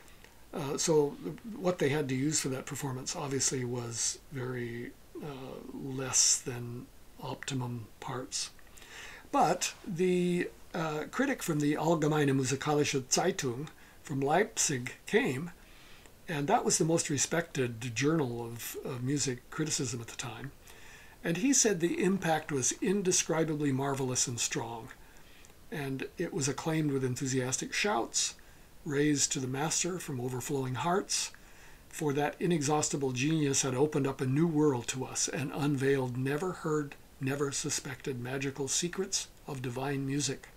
So what they had to use for that performance obviously was very less than optimum parts. But the critic from the Allgemeine Musikalische Zeitung from Leipzig came, and that was the most respected journal of music criticism at the time. And he said the impact was indescribably marvelous and strong. And it was acclaimed with enthusiastic shouts, raised to the master from overflowing hearts, for that inexhaustible genius had opened up a new world to us and unveiled never heard, never suspected magical secrets of divine music.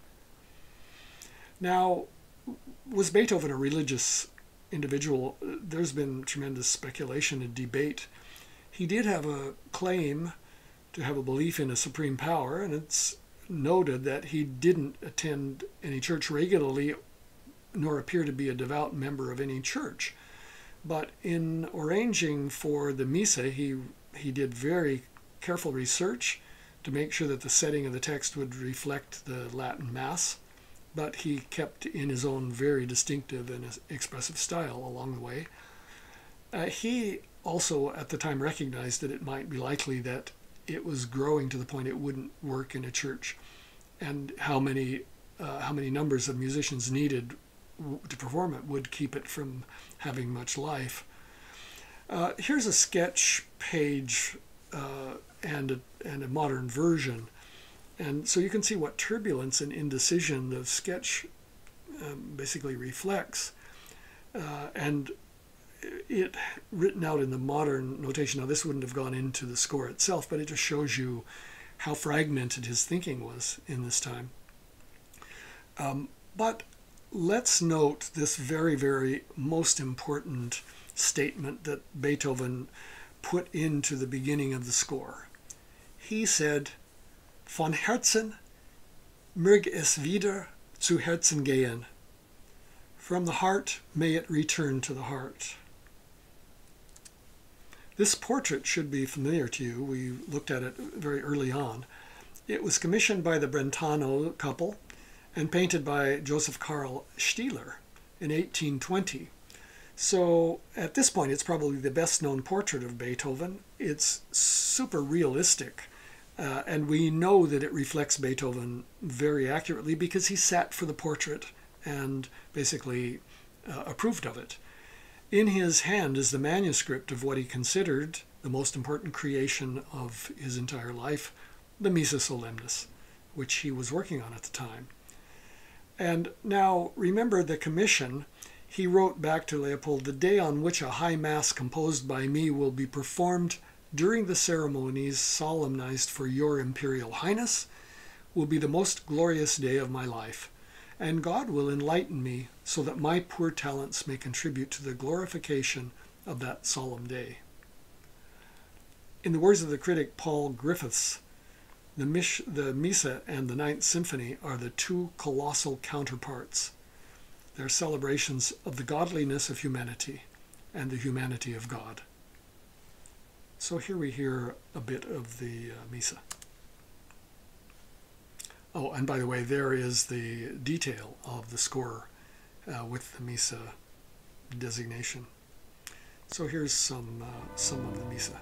Now, was Beethoven a religious individual? There's been tremendous speculation and debate. He did have a claim to have a belief in a supreme power, and it's noted that he didn't attend any church regularly nor appear to be a devout member of any church. But in arranging for the Missa, he He did very careful research to make sure that the setting of the text would reflect the Latin Mass, but he kept in his own very distinctive and expressive style along the way. He also at the time recognized that it might be likely that it was growing to the point it wouldn't work in a church, and how many numbers of musicians needed to perform it would keep it from having much life. Here's a sketch page and a modern version, and so you can see what turbulence and indecision the sketch basically reflects, and it written out in the modern notation. Now this wouldn't have gone into the score itself, but it just shows you how fragmented his thinking was in this time. But let's note this very, very most important statement that Beethoven put into the beginning of the score. He said, "Von Herzen möge es wieder zu Herzen gehen." From the heart, may it return to the heart. This portrait should be familiar to you. We looked at it very early on. It was commissioned by the Brentano couple and painted by Joseph Karl Stieler in 1820. So at this point, it's probably the best known portrait of Beethoven. It's super realistic, and we know that it reflects Beethoven very accurately because he sat for the portrait and basically approved of it. In his hand is the manuscript of what he considered the most important creation of his entire life, the Missa Solemnis, which he was working on at the time. And now, remember the commission. He wrote back to Leopold, "The day on which a high mass composed by me will be performed during the ceremonies solemnized for your Imperial Highness will be the most glorious day of my life, and God will enlighten me so that my poor talents may contribute to the glorification of that solemn day." In the words of the critic Paul Griffiths, the Missa and the Ninth Symphony are the two colossal counterparts. They're celebrations of the godliness of humanity and the humanity of God. So here we hear a bit of the Missa. Oh, and by the way, there is the detail of the score with the Missa designation. So here's some of the Missa.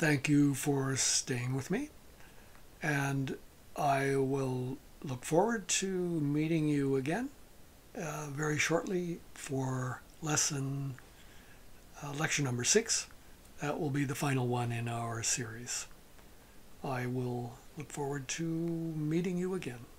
thank you for staying with me, and I will look forward to meeting you again very shortly for lecture number 6. That will be the final one in our series. I will look forward to meeting you again.